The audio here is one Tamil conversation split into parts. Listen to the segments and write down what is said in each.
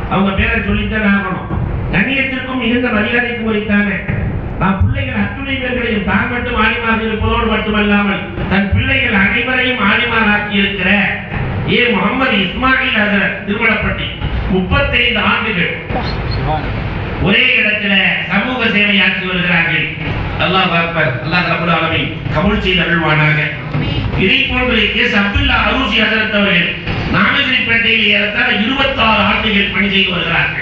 அவங்க பேரை சொல்லித்தான் ஆகணும். கண்ணியத்திற்கும் மிகுந்த மரியாதைக்கும் உரித்தான பிள்ளைகள் அத்துணை பேர்களையும் தான் மட்டும் ஆலிமாக இருப்பதோடு மட்டுமல்லாமல் தன் பிள்ளைகள் அனைவரையும் ஆலிமாராக்கி இருக்கிற முகமது இஸ்மாயில் ஹசரத் திருமணப்பட்டி 35 ஆண்டுகள் ஒரே இடத்துல சமூக சேவையாற்றி வருகிறார்கள். அல்லாஹ் அக்பர். அல்லாஹ் ரப்பல் ஆலமீன் கபூல் செய்து அருள்வானாக. இதை போன்று எஸ் அப்துல்லா அரூசி ஹசரத் அவர்கள் நாமகிரிப்பேட்டையில் ஏறத்தாழ 26 ஆண்டுகள் பணி செய்து வருகிறார்கள்.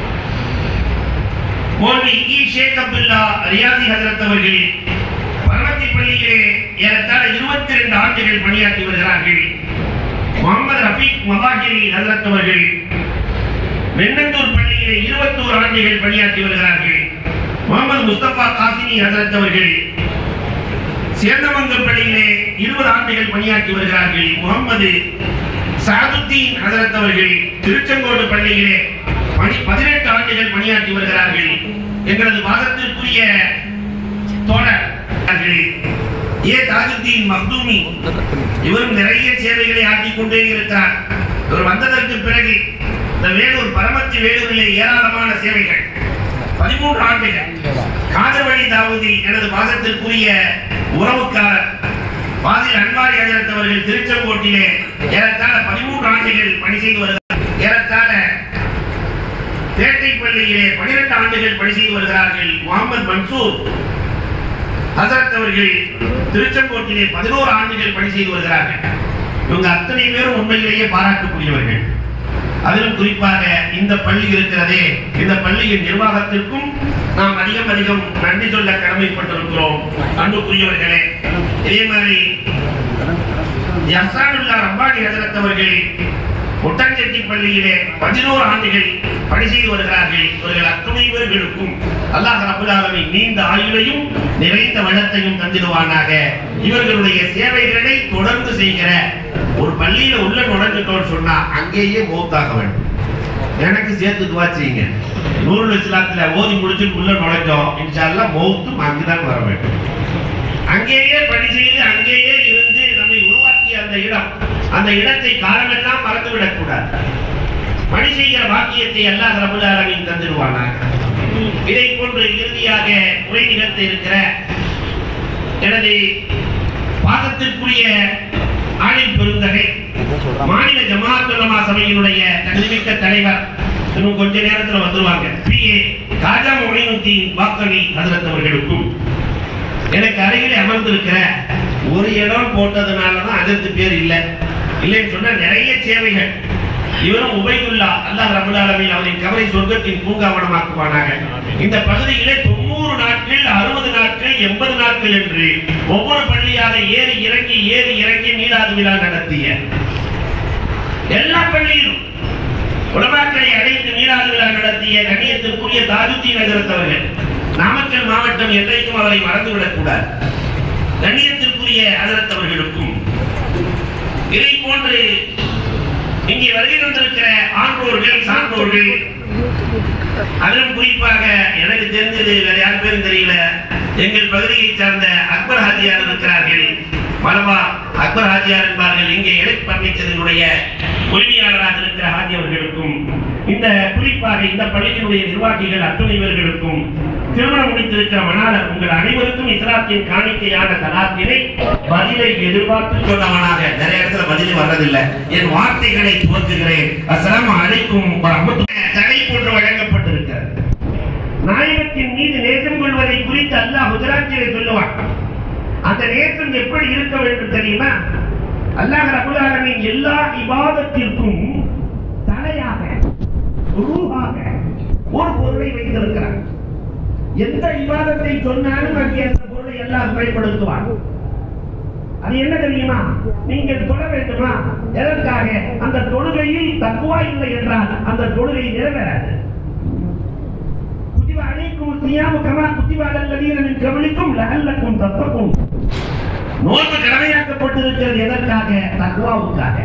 மௌலவி ஷேக் அப்துல்லா ரியாசி ஹசரத் அவர்கள் பரமத்தி பள்ளியிலே ஏறத்தாழ 22 ஆண்டுகள் பணியாற்றி வருகிறார்கள். முகமது ரஃபீக் மவாஹிரி ஹசரத் அவர்கள் வெண்ணந்தூர் பள்ளியிலே 21 ஆண்டுகள் பணியாற்றி வருகிறார்கள். முகமது முஸ்தபா காசிமி ஹசரத் அவர்கள் சேந்தமங்கல் பள்ளியிலே 20 ஆண்டுகள் பணியாற்றி வருகிறார்கள். முகமது சாதுத்தீன் ஹசரத் அவர்கள் திருச்செங்கோடு பள்ளியிலே 18 ஆண்டுகள் பணியாற்றி வருகிறார்கள். எங்களது வாதத்திற்குரிய தோழர் தாஜுத்தீன் மக்தூமி இவரும் நிறைய சேவைகளை ஆற்றிக் கொண்டே இருக்கிறார். இவர் வந்ததற்கு பிறகு இந்த வேலூர் பரமத்தி வேலூரிலே ஏராளமான சேவைகள் 13 ஆண்டுகள். காதர்வழி தாவூதி எனது வாதத்திற்குரிய உறவுக்காரர் வாசில் அன்வாரி ஹஜரத் அவர்கள் திருச்செங்கோட்டிலே ஏறத்தாழ 13 ஆண்டுகள் பணி செய்து வருகிறார். ஏறத்தாழ தேட்டைப்பள்ளியிலே 12 ஆண்டுகள் பணி செய்து வருகிறார்கள். முகமது மன்சூர் ஹசரத் அவர்கள் திருச்செங்கோட்டிலே 11 ஆண்டுகள் பணி செய்து வருகிறார்கள். இவங்க அத்தனை பேரும் உண்மையிலேயே பாராட்டக்கூடியவர்கள். அதிலும் குறிப்பாக இந்த பள்ளி இருக்கிறதே, இந்த பள்ளியின் நிர்வாகத்திற்கும் நாம் அதிகம் நன்றி சொல்ல கடமைப்பட்டிருக்கிறோம். அன்புக்குரியவர்களே, இதே மாதிரி யஹ்சானுல்லா ரப்பானி ஹஜரத் அவர்கள் ஒட்டஞ்செட்டி பள்ளியிலே 11 ஆண்டுகள் பணி செய்து வருகிறார்கள். இவர்கள் அத்துணை பேர்களுக்கும் அல்லாஹ் ரப்பல் ஆலமீன் நீண்ட ஆயுளையும் நிறைந்த வளத்தையும் தந்திடுவானாக. இவர்களுடைய சேவைகளை தொடர்ந்து செய்கிற ஒரு பள்ளியில உள்ள நுழைஞ்சிட்டோம்னு சொன்னா அங்கேயே மௌத்தாக வேண்டும். எனக்கு சேர்த்து துஆ செய்யுங்க. நூறுல் இஸ்லாத்துல ஓதி முடிச்சுட்டு உள்ள நுழைஞ்சோம், இன்ஷா அல்லாஹ் மௌத்தும் அங்குதான் வர வேண்டும். அங்கேயே பணி செய்து அங்கேயே இருந்து நம்மை உருவாக்கிய அந்த இடத்தை காலமெல்லாம் மறந்துவிடக் கூடாது. பணி செய்கிற வாக்கியத்தை அல்லாஹ் ரப்பல் ஆலமீன் தந்திடுவானாக. இதை போன்று இறுதியாக உரை நிகழ்த்த இருக்கிற எனது பாசத்திற்குரிய ஆலிம் பெருந்தகை மாநில ஜமாஅத் உலமா சபையினுடைய தகுதிமிக்க தலைவர் இன்னும் கொஞ்ச நேரத்தில் வந்துருவாங்க பிஏ காஜா மொயினுத்தீன் பாக்கவி ஹஜரத் அவர்களுக்கும் எனக்கு அருகிலே அமர்ந்திருக்கிற ஒரு இடம் போட்டதுனாலதான் அதற்கு பேர் இல்லைன்னு சொன்னா நிறைய சேவைகள். இவரும் உபைதுல்லா அல்லாஹ் ரப்பல் ஆலமீன் அவரின் கபரை சொர்க்கத்தின் பூங்காவனமாக்குவானாக. இந்த பகுதியிலே 90 நாட்கள் 60 நாட்கள் 80 நாட்கள் என்று ஒவ்வொரு பள்ளியாக ஏறி இறங்கி மீளாது விழா நடத்திய எல்லா பள்ளியிலும் உலமாக்களை அழைத்து மீளாது விழா நடத்திய கண்ணியத்திற்குரிய தாஜுத்தீன் ஹஜரத் அவர்கள் நாமக்கல் மாவட்டம் என்றைக்கும் அவரை மறந்துவிடக் கூடாது. கண்ணியத்திற்குரிய ஹஜரத் அவர்களுக்கும் இதை போன்று இங்கே வருகை வந்திருக்கிற ஆன்றோர்கள் சான்றோர்கள், அதிலும் குறிப்பாக எனக்கு தெரிஞ்சது வேற யார் பேரும் தெரியல, எங்கள் பகுதியை சார்ந்த அக்பர் ஹாஜியார் இருக்கிறார்கள். மலபா அக்பர் ஹாஜியார் என்பார்கள். இங்கே எலக்ட் பர்னிச்சரினுடைய உரிமையாளராக இருக்கிற ஹாஜி அவர்களுக்கும், இந்த குறிப்பாக இந்த பள்ளியினுடைய நிர்வாகிகள் அத்துணைவர்களுக்கும், திருமணம் முடித்திருக்கிற மணாளர் உங்கள் அனைவருக்கும் இஸ்லாத்தின் காணிக்கையான சலாத்தினை பதிலை எதிர்பார்த்து சொன்னவனாக நிறைய இடத்துல பதில் வர்றதில்லை. என் வார்த்தைகளை துவக்குகிறேன். அஸ்ஸலாமு அலைக்கும் வரஹ்மத்துல்லாஹி தடை போன்று வழங்கப்பட்டிருக்கிறது. நாயகத்தின் மீது நேசம் கொள்வதை குறித்து அல்லாஹ் குஜராத்திலே சொல்லுவான். அந்த நேசம் எப்படி இருக்க வேண்டும் தெரியுமா? அல்லாஹ் ரப்பல் ஆலமீன் எல்லா இபாதத்திற்கும் தலையாக ரூஹாக ஒரு பொருளை வைத்திருக்கிறார். எந்த இபாதத்தை சொன்னாலும் அங்கே அந்த பொருளை அல்லாஹ் பயன்படுத்துவார். அது என்ன தெரியுமா? நீங்கள் தொழ வேண்டுமா? எதற்காக? அந்த தொழுகையில் தக்வா இல்லை என்றால் அந்த தொழுகை நிறைவேறாது. குதிப அலைக்கும் ஸியாமு கமா குதிப அலல் லதீன மின் கப்லிக்கும் லஅல்லக்கும் தத்தகூன். நோன்பு கடமையாக்கப்பட்டிருக்கிறது எதற்காக? தக்வாவுக்காக.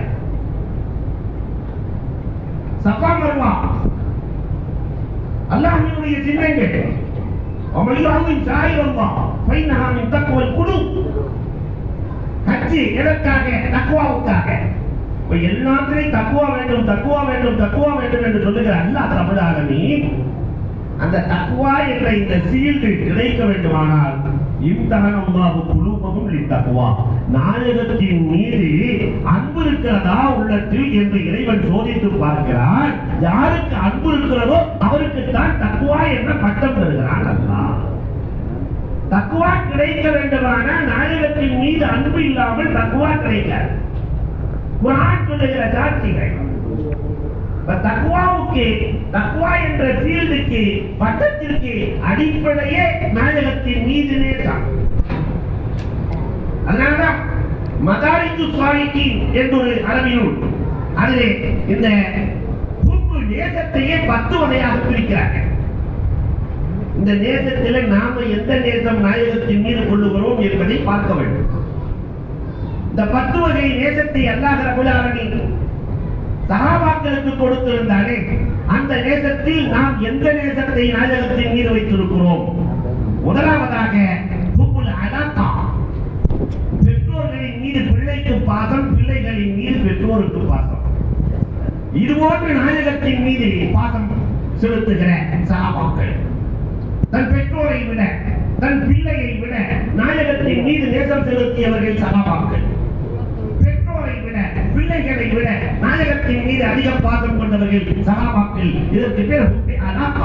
சஃபா மர்வா அல்லாஹ்வினுடைய சின்னங்கள். அமலியாவின் சாயிரல்லாஹ் ஃபைனஹா மின் தக்வல் குலூப். ஹஜ் எதற்காக? தக்வாவுக்காக. எல்லாத்திலையும் தக்குவா வேண்டும் தக்குவா வேண்டும் தக்குவா வேண்டும் என்று சொல்லுகிற அல்லாஹ் ரப்பல் ஆலமீன் அந்த தக்குவா என்ற இந்த சீல்டு கிடைக்க வேண்டுமானால் இம்தஹனல்லாஹு குலூபஹும் லித்தக்வா, நாயகத்தின் மீது அன்பு இருக்கிறதா உள்ளத்தில் என்று இறைவன் சோதித்து பார்க்கிறான். யாருக்கு அன்பு இருக்கிறதோ அவருக்கு தான் தக்குவா என்ற பட்டம் தருகிறான் அல்லாஹ். தக்குவா கிடைக்க வேண்டுமானால் நாயகத்தின் மீது அன்பு இல்லாமல் தக்குவா கிடைக்காது. குர்ஆன் சொல்லுகிற சாட்சிகள் தக்குவாவுக்கு, தக்குவா என்ற சீல்டுக்கு பட்டத்திற்கு அடிப்படையே நாயகத்தின் மீது நேசம். அதனால்தான் மதாரித்து சாலிகின் என்ற ஒரு அரபி நூல், அதிலே இந்த நேசத்தையே 10 வகையாக பிரிக்கிறார்கள். இந்த நேசத்தில் நாம எந்த நேசம் நாயகத்தின் மீது கொள்ளுகிறோம் என்பதை பார்க்க வேண்டும். இந்த 10 வகை நேசத்தை அல்லாஹ் ரப்பல் ஆலமீன் சஹாபாக்களுக்கு கொடுத்திருந்தானே, அந்த நேசத்தில் நாம் எந்த நேசத்தை நாயகத்தின் மீது வைத்திருக்கிறோம்? முதலாவதாக ஹுப்புல் அலாகா, பெற்றோர்களின் மீது பிள்ளைக்கு பாசம், பிள்ளைகளின் மீது பெற்றோருக்கு பாசம். இதுபோன்று நாயகத்தின் மீது பாசம் செலுத்துகிற சஹாபாக்கள் தன் பெற்றோரை விட, தன் பிள்ளையை விட நாயகத்தின் மீது நேசம் செலுத்தியவர்கள் சஹாபாக்கள். பெற்றோரை விட, பிள்ளைகளை விட நாயகத்தின் மீது அதிக பாசம் கொண்டவர்கள் சஹாபாக்கள். இதற்கு பேர் அலாகா,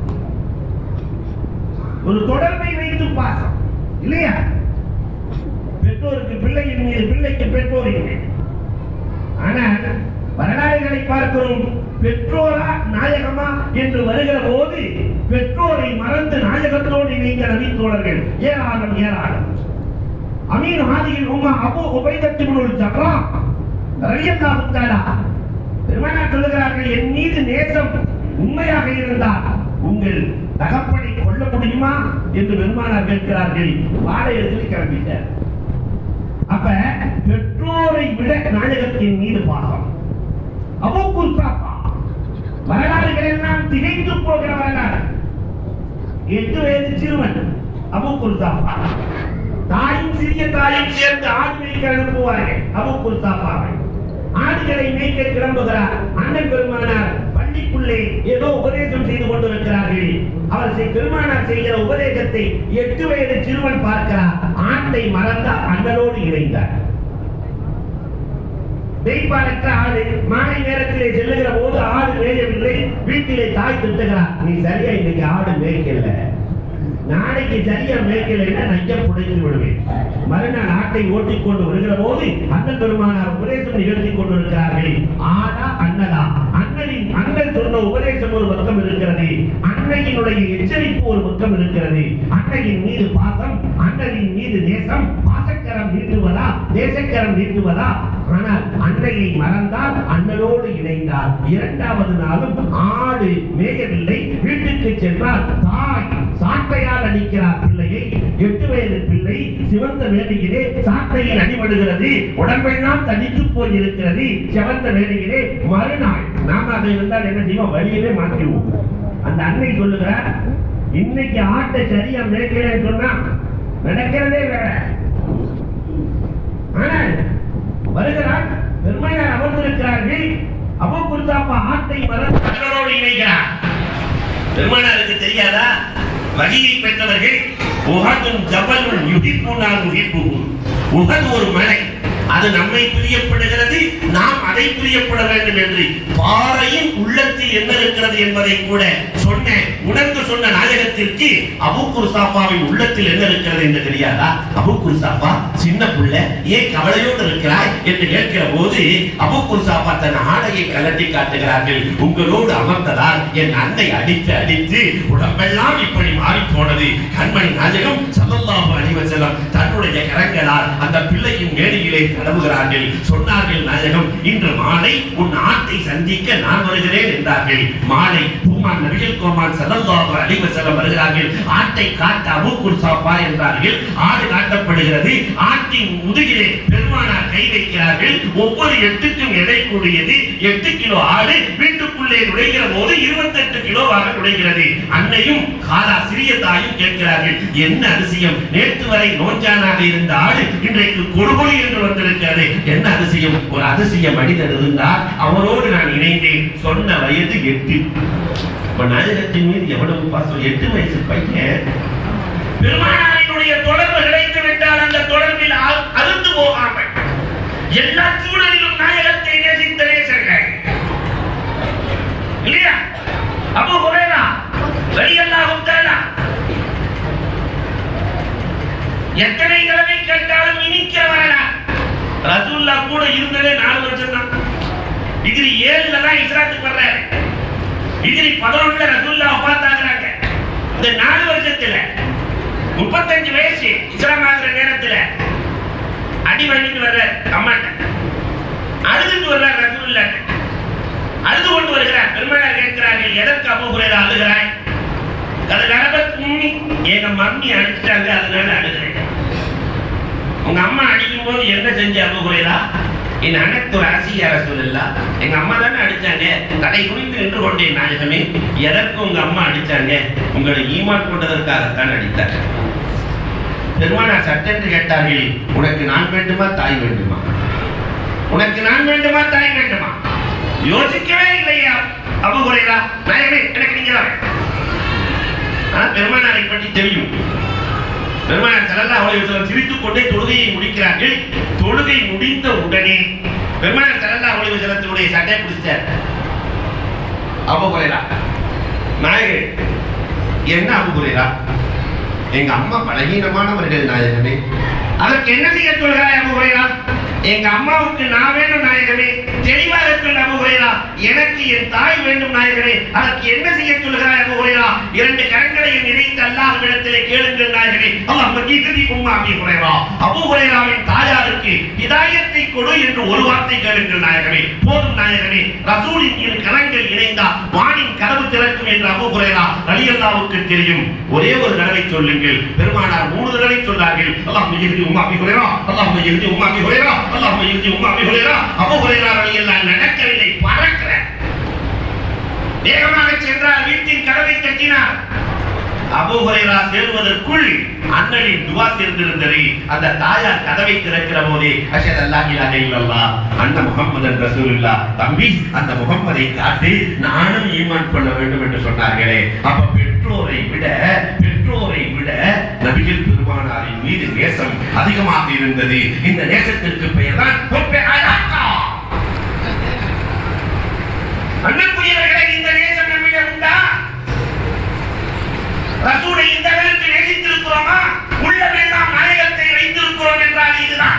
ஒரு தொடர்பை வைத்து பாசம் இல்லையா? பெற்றோருக்கு பிள்ளையின் மீது, பிள்ளைக்கு பெற்றோரின் மீது. ஆனால் வரலாறுகளை பார்க்கிறோம், பெற்றோரா நாயகமா என்று வருகிற போது பெற்றோரை மறந்து நாயகத்தோடு இணைந்த நபி தோழர்கள் ஏராளம் ஏராளம். அமீர் ஹாதியில் உம்மா அபூ உபைதா இப்னுல் ஜர்ராஹ் ரலியல்லாஹு தஆலா பெருமானார் சொல்லுகிறார்கள், என் மீது நேசம் உண்மையாக இருந்தால் உங்கள் தகப்பனை கொல்ல முடியுமா என்று பெருமானார் கேட்கிறார்கள். வாளை எடுத்து கிளம்பிட்டார். அப்ப பெற்றோரை விட நாயகத்தின் மீது பாசம். அபூ குர்சாபா வரலாறுகள் எல்லாம் திகைத்து போகிற வரலாறு. 8 வயது சிறுவன் அபூ குர்சாபா. தாயும் சிறிய தாயும் சேர்ந்து ஆடு மேய்க்க அனுப்புவார்கள் அபூ குர்சாபாவை. ஆடுகளை மேய்க்க கிளம்புகிறார். அண்ணன் பெருமானார் பள்ளிக்குள்ளே ஏதோ உபதேசம் செய்து கொண்டிருக்கிறார்கள். அவர் பெருமானார் செய்கிற உபதேசத்தை 8 வயது சிறுவன் பார்க்கிறார். ஆட்டை மறந்தார், அண்ணனோடு இணைந்தார். மேய்ப்பானற்ற ஆடு மாலை நேரத்திலே செல்லுகிற போது ஆடு மேயவில்லை. வீட்டிலே தாய் திட்டுகிறார், நீ சரியா இன்னைக்கு ஆடு மேய்க்கல, நாளைக்கு சரியா மேய்க்கலைன்னா நைய புடைத்து விடுவேன். மறுநாள் ஆட்டை ஓட்டிக் கொண்டு வருகிற போது அண்ணன் பெருமானார் உபதேசம் நிகழ்த்தி கொண்டிருக்கிறார்கள். ஆடா அண்ணதா? அண்ணன் சொன்ன உபதேசம் ஒரு பக்கம் இருக்கிறது, அன்னையினுடைய எச்சரிப்பு ஒரு பக்கம் இருக்கிறது. அன்னையின் மீது பாசம், அண்ணனின் மீது நேசம். பாசக்கரம் நீட்டுவதா, தேசக்கரம் நீட்டுவதா? ஆனால் அன்னையை மறந்தால் அண்ணனோடு இணைந்தார். 2வது நாளும் ஆடு மேயவில்லை. வீட்டுக்கு சென்றால் தாய் சாட்டையால் அடிக்கிறார் பிள்ளையை. 8 வயது பிள்ளை சிவந்த வேலையிலே சாட்டையில் அடிபடுகிறது. உடம்பெல்லாம் தடித்து போயிருக்கிறது சிவந்த வேலையிலே. மறுநாள் நாம அதை இருந்தால் என்ன செய்வோம்? வழியவே மாற்றிடுவோம். அந்த அன்னை சொல்லுகிறார், இன்னைக்கு ஆட்டை சரியா மேய்க்கிறேன்னு சொன்னா நடக்கிறதே வேற. ஆனால் வருகிறார், பெருமானார் அமர்ந்திருக்கிறார்கள். அபூ குர்சாபா ஆட்டை மறந்து அண்ணனோடு இணைகிறார். பெருமானாருக்கு தெரியாதா? வகியை பெற்றவர்கள் உஹதுன் ஜபலுன் யுஹிப்புனா நுஹிப்புஹு. உஹது ஒரு மலை, அது நம்மை பிரியப்படுகிறது, நாம் அதை பிரியப்பட வேண்டும் என்று பாறையின் உள்ளத்தில் என்ன இருக்கிறது என்பதை கூட உணர்ந்து சொன்ன நாயகத்திற்கு அபூ குர்சாபாவின் உள்ளத்தில் என்ன இருக்கிறது என்று தெரியாதா? அபூ குர்சாபா சின்ன பிள்ளை, ஏன் கவலையோடு இருக்கிறாய் என்று கேட்கிற போது அபூ குர்சாபா தன் ஆடையை கலட்டி காட்டுகிறார்கள். உங்களோடு அமர்ந்ததால் என் அன்னை அடித்து அடித்து உடம்பெல்லாம் இப்படி மாறி போனது. கண்மணி நாயகம் ஸல்லல்லாஹு அலைஹி வஸல்லம் தன்னுடைய கரங்களால் அந்த பிள்ளையின் மேனியிலே தடவுகிறார்கள். சொன்னார்கள், நாயகம் இன்று மாலை உன் ஆட்டை சந்திக்க நான் வருகிறேன் என்றார்கள். மாலை பூமான் நபிகள் கோமான் ஸல்லல்லாஹு அலைஹி வஸல்லம் வருகிறார்கள். ஆட்டை காட்ட அபூ குர்சாபா என்றார்கள். ஆடு காட்டப்படுகிறது. ஆட்டின் முதுகிலே பெருமானார் கை வைக்கிறார்கள். ஒவ்வொரு 8க்கும் எடை கூடியது. 8 கிலோ ஆடு வீட்டுக்குள்ளே நுழைகிற போது 28 கிலோவாக நுழைகிறது. அன்னையும் காலா சிறிய தாயும் கேட்கிறார்கள், என்ன அதிசயம், நேற்று வரை நோஞ்சானாக இருந்த ஆடு இன்றைக்கு கொடுகொலி என்று வந்து கொண்டிருக்கிறது. என்ன அதிசயம்? ஒரு அதிசய மனிதர் இருந்தார், அவரோடு நான் இணைந்தேன். சொன்ன வயது 8. நாயகத்தின் மீது எவ்வளவு பாசம்! 8 வயசு பையன். பெருமானாரினுடைய தொடர்பு கிடைத்து விட்டால் அந்த தொடர்பில் அருந்து போகாமல் எல்லா சூழலிலும் நாயகத்தை நேசித்த நேசர்கள் இல்லையா? அபூ ஹுரைரா ரலியல்லாஹு தஆலா எத்தனை தடவை கேட்டாலும் இனிக்க வரலாம். ரசூலுல்லாஹ் கூட இருந்ததே 4 வருஷம் தான். ஹிஜ்ரி 7ல தான் இஸ்ராத்துக்கு வர்றாரு. ஹிஜ்ரி 11ல ரசூலுல்லாஹ் வஃபாத் ஆகுறாங்க. இந்த 4 வருஷத்துல 35 வயசு இஸ்லாம் ஆகிற நேரத்துல அடி வாங்கிட்டு வர்றார். அம்மாட்ட அழுதுட்டு வர்றார். ரசூலுல்லாஹ் அழுது கொண்டு வருகிறார். பெருமானார் கேட்கிறார்கள், எதற்கு அபூ ஹுரைரா அழுகிறாய்? எங்க மம்மி அடிச்சிட்டாங்க, அதனால அழுகிறேன். உங்க அம்மா அடிக்கும் போது என்ன செஞ்ச அபூ ஹுரைரா? என் அனைத்து ராசியா ரசூலுல்லாஹ், எங்க அம்மா தானே அடிச்சாங்க. தலை குனிந்து நின்று கொண்டேன் நாயகமே. எதற்கு உங்க அம்மா அடிச்சாங்க? உங்களை ஈமான் கொண்டதற்காகத்தான் அடித்தார். பெருமானார் சட்டென்று கேட்டார்கள், உனக்கு நான் வேண்டுமா தாய் வேண்டுமா? உனக்கு நான் வேண்டுமா தாய் வேண்டுமா? யோசிக்கவே இல்லையா அபூ ஹுரைரா. நாயகமே எனக்கு நீங்க தான். ஆனா பெருமானாரை பற்றி தெரியும். பெருமானார் ஸல்லல்லாஹு அலைஹி வஸல்லம் சிரித்துக் கொண்டே தொழுகையை முடிக்கிறார்கள். தொழுகை முடிந்த உடனே பெருமானார் ஸல்லல்லாஹு அலைஹி வஸல்லத்தினுடைய சட்டை பிடிச்சார். அபூ ஹுரைரா, நாயகே என்ன அபூ ஹுரைரா? எங்க அம்மா பலகீனமானவர்கள் நாயகமே. அதற்கு என்ன செய்ய சொல்கிறாய் அபூ ஹுரைரா? எங்க அம்மாவுக்கு நான் வேண்டும் நாயகமே. தெளிவாக சொல் அபூ ஹுரைரா. எனக்கு என் தாய் வேண்டும் நாயகமே. அதற்கு என்ன செய்ய சொல்கிறாய் அபூ ஹுரைரா? 2 கரங்களையும் இணைத்து அல்லாஹ்விடத்திலே கேளுங்கள் நாயகமே. அல்லாஹ் மகீதி உம்மா அபூ ஹுரைரா. அபூ ஹுரைராவின் தாயாருக்கு ஹிதாயத்தை கொடு என்று ஒரு வார்த்தை கேளுங்கள் நாயகமே. போதும் நாயகமே. ரசூலின் 2 கரங்கள் இணைந்தால் வானின் கதவு திறக்கும் என்று அபூ ஹுரைரா ரலியல்லாஹுவுக்கு தெரியும். ஒரே ஒரு தடவை சொல்லுங்கள். பெருமானார் 3 தடவை சொன்னார்கள். அல்லாஹ் மகீதி உம்மா அபூ ஹுரைரா, அல்லாஹ் மகீதி உம்மா அபூ ஹுரைரா, அல்லாஹ் மகீதி உம்மா அபூ ஹுரைரா. அபூ ஹுரைரா ரலியல்லாஹு நடக்கவில்லை, பறக்கிறார். வேகமாக சென்றார். வீட்டின் கதவை தட்டினார். அபூ ஹுரைரா சேருவதற்குள் அண்ணனின் துவா சேர்ந்திருந்தது. அந்த தாயார் கதவை திறக்கிற போதே அஷ்ஹது அல்லா இலாஹ இல்லல்லாஹ் அன்ன முஹம்மதன் ரசூலுல்லாஹ், தம்பி அந்த முஹம்மதை காட்டி நானும் ஈமான் கொள்ள வேண்டும் என்று சொன்னார்களே. அப்ப பெற்றோரை விட நபிகள் பெருமானாரின் மீது நேசம் அதிகமாக இருந்தது. இந்த நேசத்திற்கு பெயர் தான் ஹுப்பே அலாகா. அன்புக்குரியவர்களே, இந்த நேசம் நம்மிடம் உண்டா? ரசூலை இந்த அளவுக்கு நேசித்திருக்கிறோமா? உள்ளமெல்லாம் நாயகத்தை வைத்திருக்கிறோம் என்றால் இதுதான்.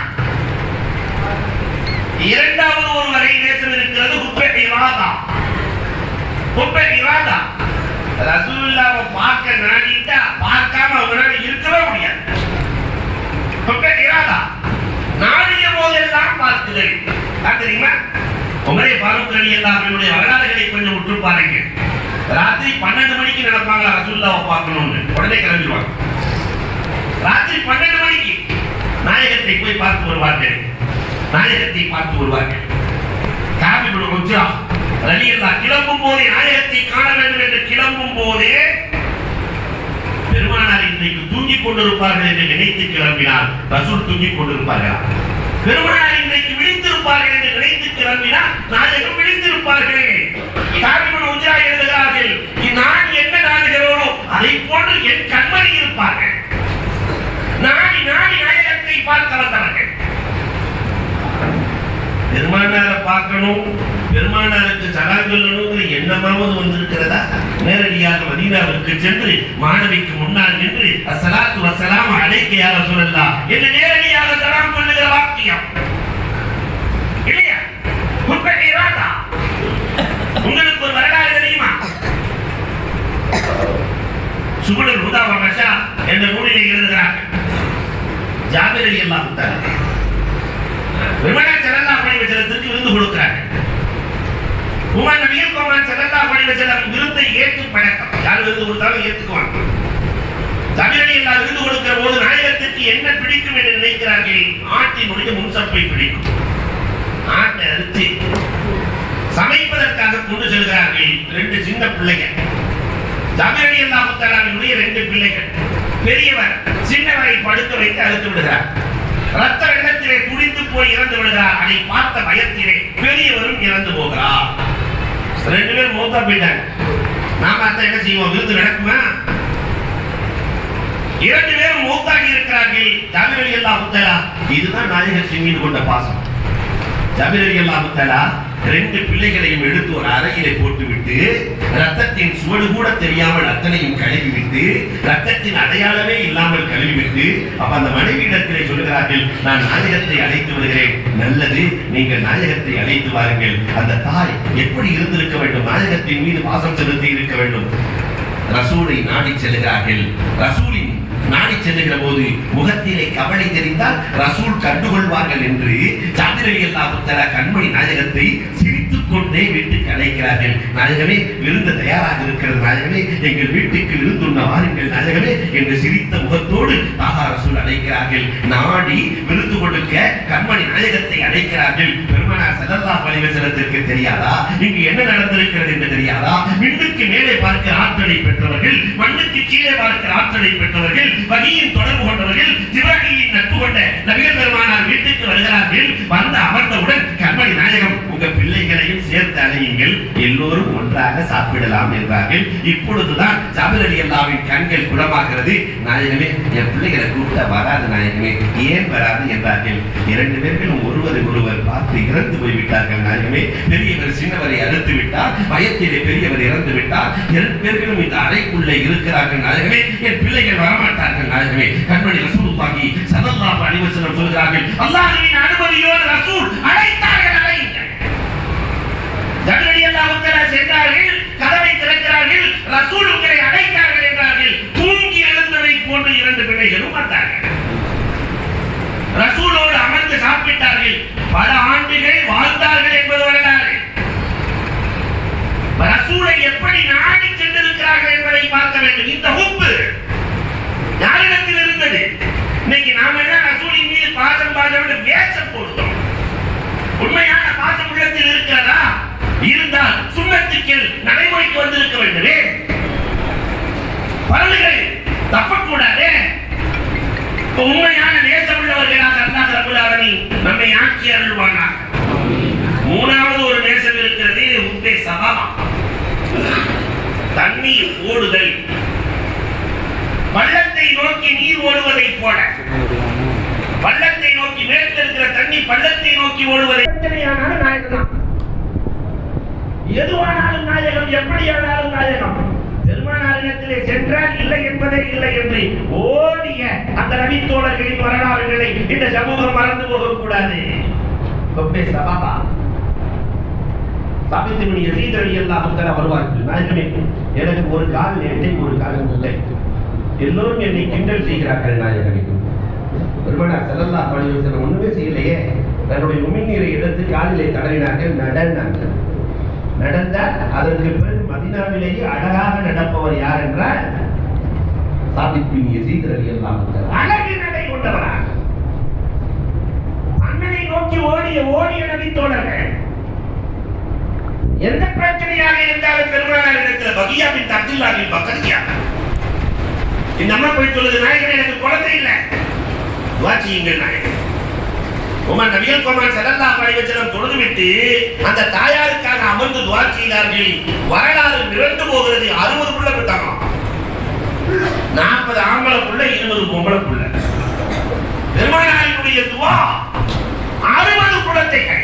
இரண்டாவது ஒரு வகை நேசம் இருக்கிறது, ஹுப்பே இராதா. ஹுப்பே இராதா ரசூலுல்லாஹ்வை பார்க்க நாடிட்டா பார்க்காம அவங்களால இருக்கவே முடியாது. ஹுப்பே இராதா நாடிய போதெல்லாம் பார்க்குதல். தெரியுமா? உமரே ஃபாரூக் ரலியல்லாஹு அன்ஹுடைய வரலாறுகளை கொஞ்சம் உற்று பாருங்க. ராத்திரி 12 மணிக்கு நடப்பாங்க ரசூலுல்லாஹ்வை பார்க்கணும்னு. உடனே கிளம்பிடுவாங்க. ராத்திரி 12 மணிக்கு நாயகத்தை போய் பார்த்து வருவார்கள். நாயகத்தை பார்த்து வருவார்கள். காபி இப்னு உஜ்ரா ரலியல்லாஹு கிளம்பும் போதே நாயகத்தை காண வேண்டும் என்று கிளம்பும் போதே பெருமானார் இன்றைக்கு தூங்கிக் கொண்டிருப்பார்கள் என்று நினைத்து கிளம்பினார். ரசூல் தூங்கிக் கொண்டிருப்பார்கள். பெருமானார் இன்றைக்கு விழித்திருப்பார்கள் என்று நினைத்து கிளம்பினார். நாயகம் விழித்திருப்பார்கள். காபி இப்னு உஜ்ரா எழுதுகிறார்கள், நான் என்ன நாடுகிறோனோ அதை போன்று என் கண்மணி இருப்பார்கள். நாடி நாயகத்தை பார்க்க வந்தவர்கள். பெருமானாரை பார்க்கணும், பெருமானாருக்கு சலாம் சொல்லணுங்கிற எண்ணமாவது வந்திருக்கிறதா? நேரடியாக மதீனாவுக்கு சென்று மாணவிக்கு முன்னால் நின்று அஸ்ஸலாத்து வஸ்ஸலாமு அலைக்க யா ரசூலல்லாஹ் என்று நேரடியாக சலாம் சொல்லுகிற வாக்கியம் இல்லையா? ஹுப்பே இராதா. உங்களுக்கு ஒரு வரலாறு தெரியுமா? சுபுல் ஹுதா வ ரஷா என்ற நூலிலே எழுதுகிறார்கள். ஜாபிர் ரலியல்லாஹு தஆலா பெருமானார் ஸல்லல்லாஹு அலைஹி வஸல்லத்துக்கு விருந்து கொடுக்கிறார்கள். உமர் நபிகள் கோமான் ஸல்லல்லாஹு அலைஹி வஸல்லம் விருந்தை ஏற்று பழக்கம். யார் விருந்து கொடுத்தாலும் ஏற்றுக்குவாங்க. ஜாபிர் ரலியல்லாஹு விருந்து கொடுக்கிற போது நாயகத்துக்கு என்ன பிடிக்கும் என்று நினைக்கிறார்கள்? ஆட்டினுடைய முன்சப்பை பிடிக்கும். ஆட்டை அறுத்து சமைப்பதற்காக கொண்டு செல்கிறார்கள். 2 சின்ன பிள்ளைகள். ஜாபிர் ரலியல்லாஹு தஆலாவினுடைய 2 பிள்ளைகள். பெரியவர் சின்னவரை படுக்க வைத்து அறுத்து விடுகிறார். ரத்த வெள்ளத்திலே துடித்து போய் இறந்து விடுகிறார். அதை பார்த்த பயத்திலே பெரியவரும் இறந்து போகிறார். 2 பேர் மூத்தா போயிட்டாங்க. நாம அதான் என்ன செய்வோம்? விருது நடக்குமா? 2 பேரும் மூத்தாகி இருக்கிறார்கள். ஜாபிர் ரலியல்லாஹு தஆலா, இதுதான் நாயகத்தின் மீது கொண்ட பாசம். ஜாபிர் ரலியல்லாஹு தஆலா 2 பிள்ளைகளையும் எடுத்து ஒரு அறையிலே போட்டுவிட்டு ரத்தத்தின் சுவடு கூட தெரியாமல் அத்தனையும் கழுவிவிட்டு ரத்தத்தின் அடையாளமே இல்லாமல் கழுவிவிட்டு அப்ப அந்த மனைவியிடத்திலே சொல்கிறார்கள், நான் நாயகத்தை அழைத்து வருகிறேன். நல்லது, நீங்கள் நாயகத்தை அழைத்து வாருங்கள். அந்த தாய் எப்படி இருந்திருக்க வேண்டும்? நாயகத்தின் மீது பாசம் செலுத்தி இருக்க வேண்டும். ரசூலை நாடி செல்கிறார்கள். ரசூலின் நாடி செல்லுகிற போது முகத்திலே கவலை தெரிந்தால் ரசூல் கண்டுகொள்வார்கள் என்று ஜாபிர் ரலியல்லாஹு தஆலா கண்மணி நாயகத்தை சிரித்துக் கொண்டே வீட்டுக்கு அழைக்கிறார்கள். நாயகமே, விருந்து தயாராக இருக்கிறது. நாயகமே, எங்கள் வீட்டுக்கு விருந்துண்ண வாருங்கள் நாயகமே என்று சிரித்த முகத்தோடு தாஹா ரசூல் அழைக்கிறார்கள். நாடி விருந்து கொடுக்க கண்மணி நாயகத்தை அழைக்கிறார்கள். பெருமானார் ஸல்லல்லாஹு அலைஹி வஸல்லத்திற்கு தெரியாதா இங்கு என்ன நடந்திருக்கிறது என்று தெரியாதா? விண்ணுக்கு மேலே பார்க்கிற ஆற்றலை பெற்றவர்கள், மண்ணுக்கு கீழே பார்க்கிற ஆற்றலை பெற்றவர்கள், வகியின் தொடர்பு கொண்டவர்கள், ஜிப்ராயிலின் நட்பு கொண்ட நபிகள் பெருமானார் வீட்டுக்கு வருகிறார்கள். வந்து அமர்ந்தவுடன் கண்மணி நாயகம், உங்க பிள்ளைகளையும் சேர்த்து அழையுங்கள், எல்லோரும் ஒன்றாக சாப்பிடலாம் என்றார்கள். இப்பொழுதுதான் ஜாபிர் ரலியல்லாஹுவின் கண்கள் குளமாகிறது. நாயகமே, என் பிள்ளைகளை கூப்பிட்ட வராது நாயகமே, ஏன் வராது என்றார்கள். 2 பேர்களும் ஒருவரை ஒருவர் பார்த்து இறந்து போய்விட்டார்கள். நாயகமே, பெரியவர் சின்னவரை அறுத்து விட்டார், பயத்திலே பெரியவர் இறந்து விட்டார். 2 பேர்களும் இந்த அறைக்குள்ளே இருக்கிறார்கள். நாயகமே, என் பிள்ளைகள் வரமாட்டார்கள். நாயகமே, கண்மணி ரசூலுல்லாஹி ஸல்லல்லாஹு அலைஹி வஸல்லம் சொல்கிறார்கள், அல்லாஹ்வின் அனுமதியோடு ரசூல் அழைத்தார்கள், அழையுங்கள். ஜாபிர் ரலியல்லாஹு தஆலா சென்றார்கள், கதவை திறக்கிறார்கள், ரசூல் உங்களை அழைத்தார்கள் என்றார்கள். தூங்கி எழுந்ததை போன்று 2 பிள்ளைகளும் வந்தார்கள். ரசூலோடு அமர்ந்து சாப்பிட்டார்கள். பல ஆண்டுகள் வாழ்ந்தார்கள் என்பது வரலாறு. ரசூலை எப்படி நாடி சென்றிருக்கிறார்கள் என்பதை பார்க்க வேண்டும். இந்த ஹுப்பு யாரிடத்தில் இருந்தது? இன்னைக்கு நாம என்ன ரசூலின் மீது பாசம் வேஷம் போடுறோம். உண்மையான பாசம் உள்ளத்தில் இருக்கிறதா? இருந்தால் சுன்னத்துக்கள் நடைமுறைக்கு வந்திருக்க வேண்டுமே. பரலுகள் தப்பக்கூடாது. உண்மையான நேசம் உள்ளவர்களாக அல்லாஹ் ரப்பல் ஆலமீன் நம்மை ஆக்கி அருள்வானாக. 3வது ஒரு நேசம் இருக்கிறது, உப்பே சபா, தண்ணீர் ஓடுதல். பள்ளத்தை நோக்கி நீர் ஓடுவதை போல, பள்ளத்தை நோக்கி மேற்கில் இருக்கிற தண்ணி பள்ளத்தை நோக்கி ஓடுவதை நாயகம். எதுவானாலும் நாயகம், எப்படியானாலும் நாயகம். பெருமானாரிடத்திலே சென்றால் இல்லை என்பதே இல்லை என்று ஓடிய அந்த நபித்தோழர்களின் வரலாறுகளை இந்த சமூகம் மறந்து போகக்கூடாது. வருவார்கள். நாயகமே, எனக்கு ஒரு கால் நெட்டை, ஒரு கால் முட்டை. எல்லோரும் என்னை கிண்டல் செய்கிறார்கள். நாயகமே, பெருமானார் ஸல்லல்லாஹு அலைஹி வஸல்லம் ஒண்ணுமே செய்யலையே. தன்னுடைய உமிழ்நீரை எடுத்து காலிலே தடவினார்கள், நடந்தார்கள். நடந்தால் அதற்கு பிறகு மதீனாவிலேயே அழகாக நடப்பவர் யார் என்றால் சாபித் பின் யஸீத் ரலியல்லாஹு தஆலா. அழகு நடை கொண்டவராக அண்ணனை நோக்கி ஓடிய நபித்தோழர்கள். எந்த பிரச்சனையாக இருந்தாலும் பெருமானார் இடத்துல பகியா பின் அப்துல்லா பின் பக்கரியா இந்த அம்மா போய் சொல்லுது, நாயகனே, எனக்கு குழந்தை இல்லை, துஆ செய்யுங்கள் நாயகனே. உமர் நபிகள் பெருமானார் ஸல்லல்லாஹு அலைஹி வஸல்லம் தொழுதுவிட்டு அந்த தாயாருக்காக அமர்ந்து துஆ செய்தார்கள். வரலாறு மிரண்டு போகிறது. 60 புள்ள பெற்றாங்க. 40 ஆம்பளை புள்ள, 20 பொம்பளை புள்ள. பெருமானாருடைய துஆ 60 குழந்தைகள்.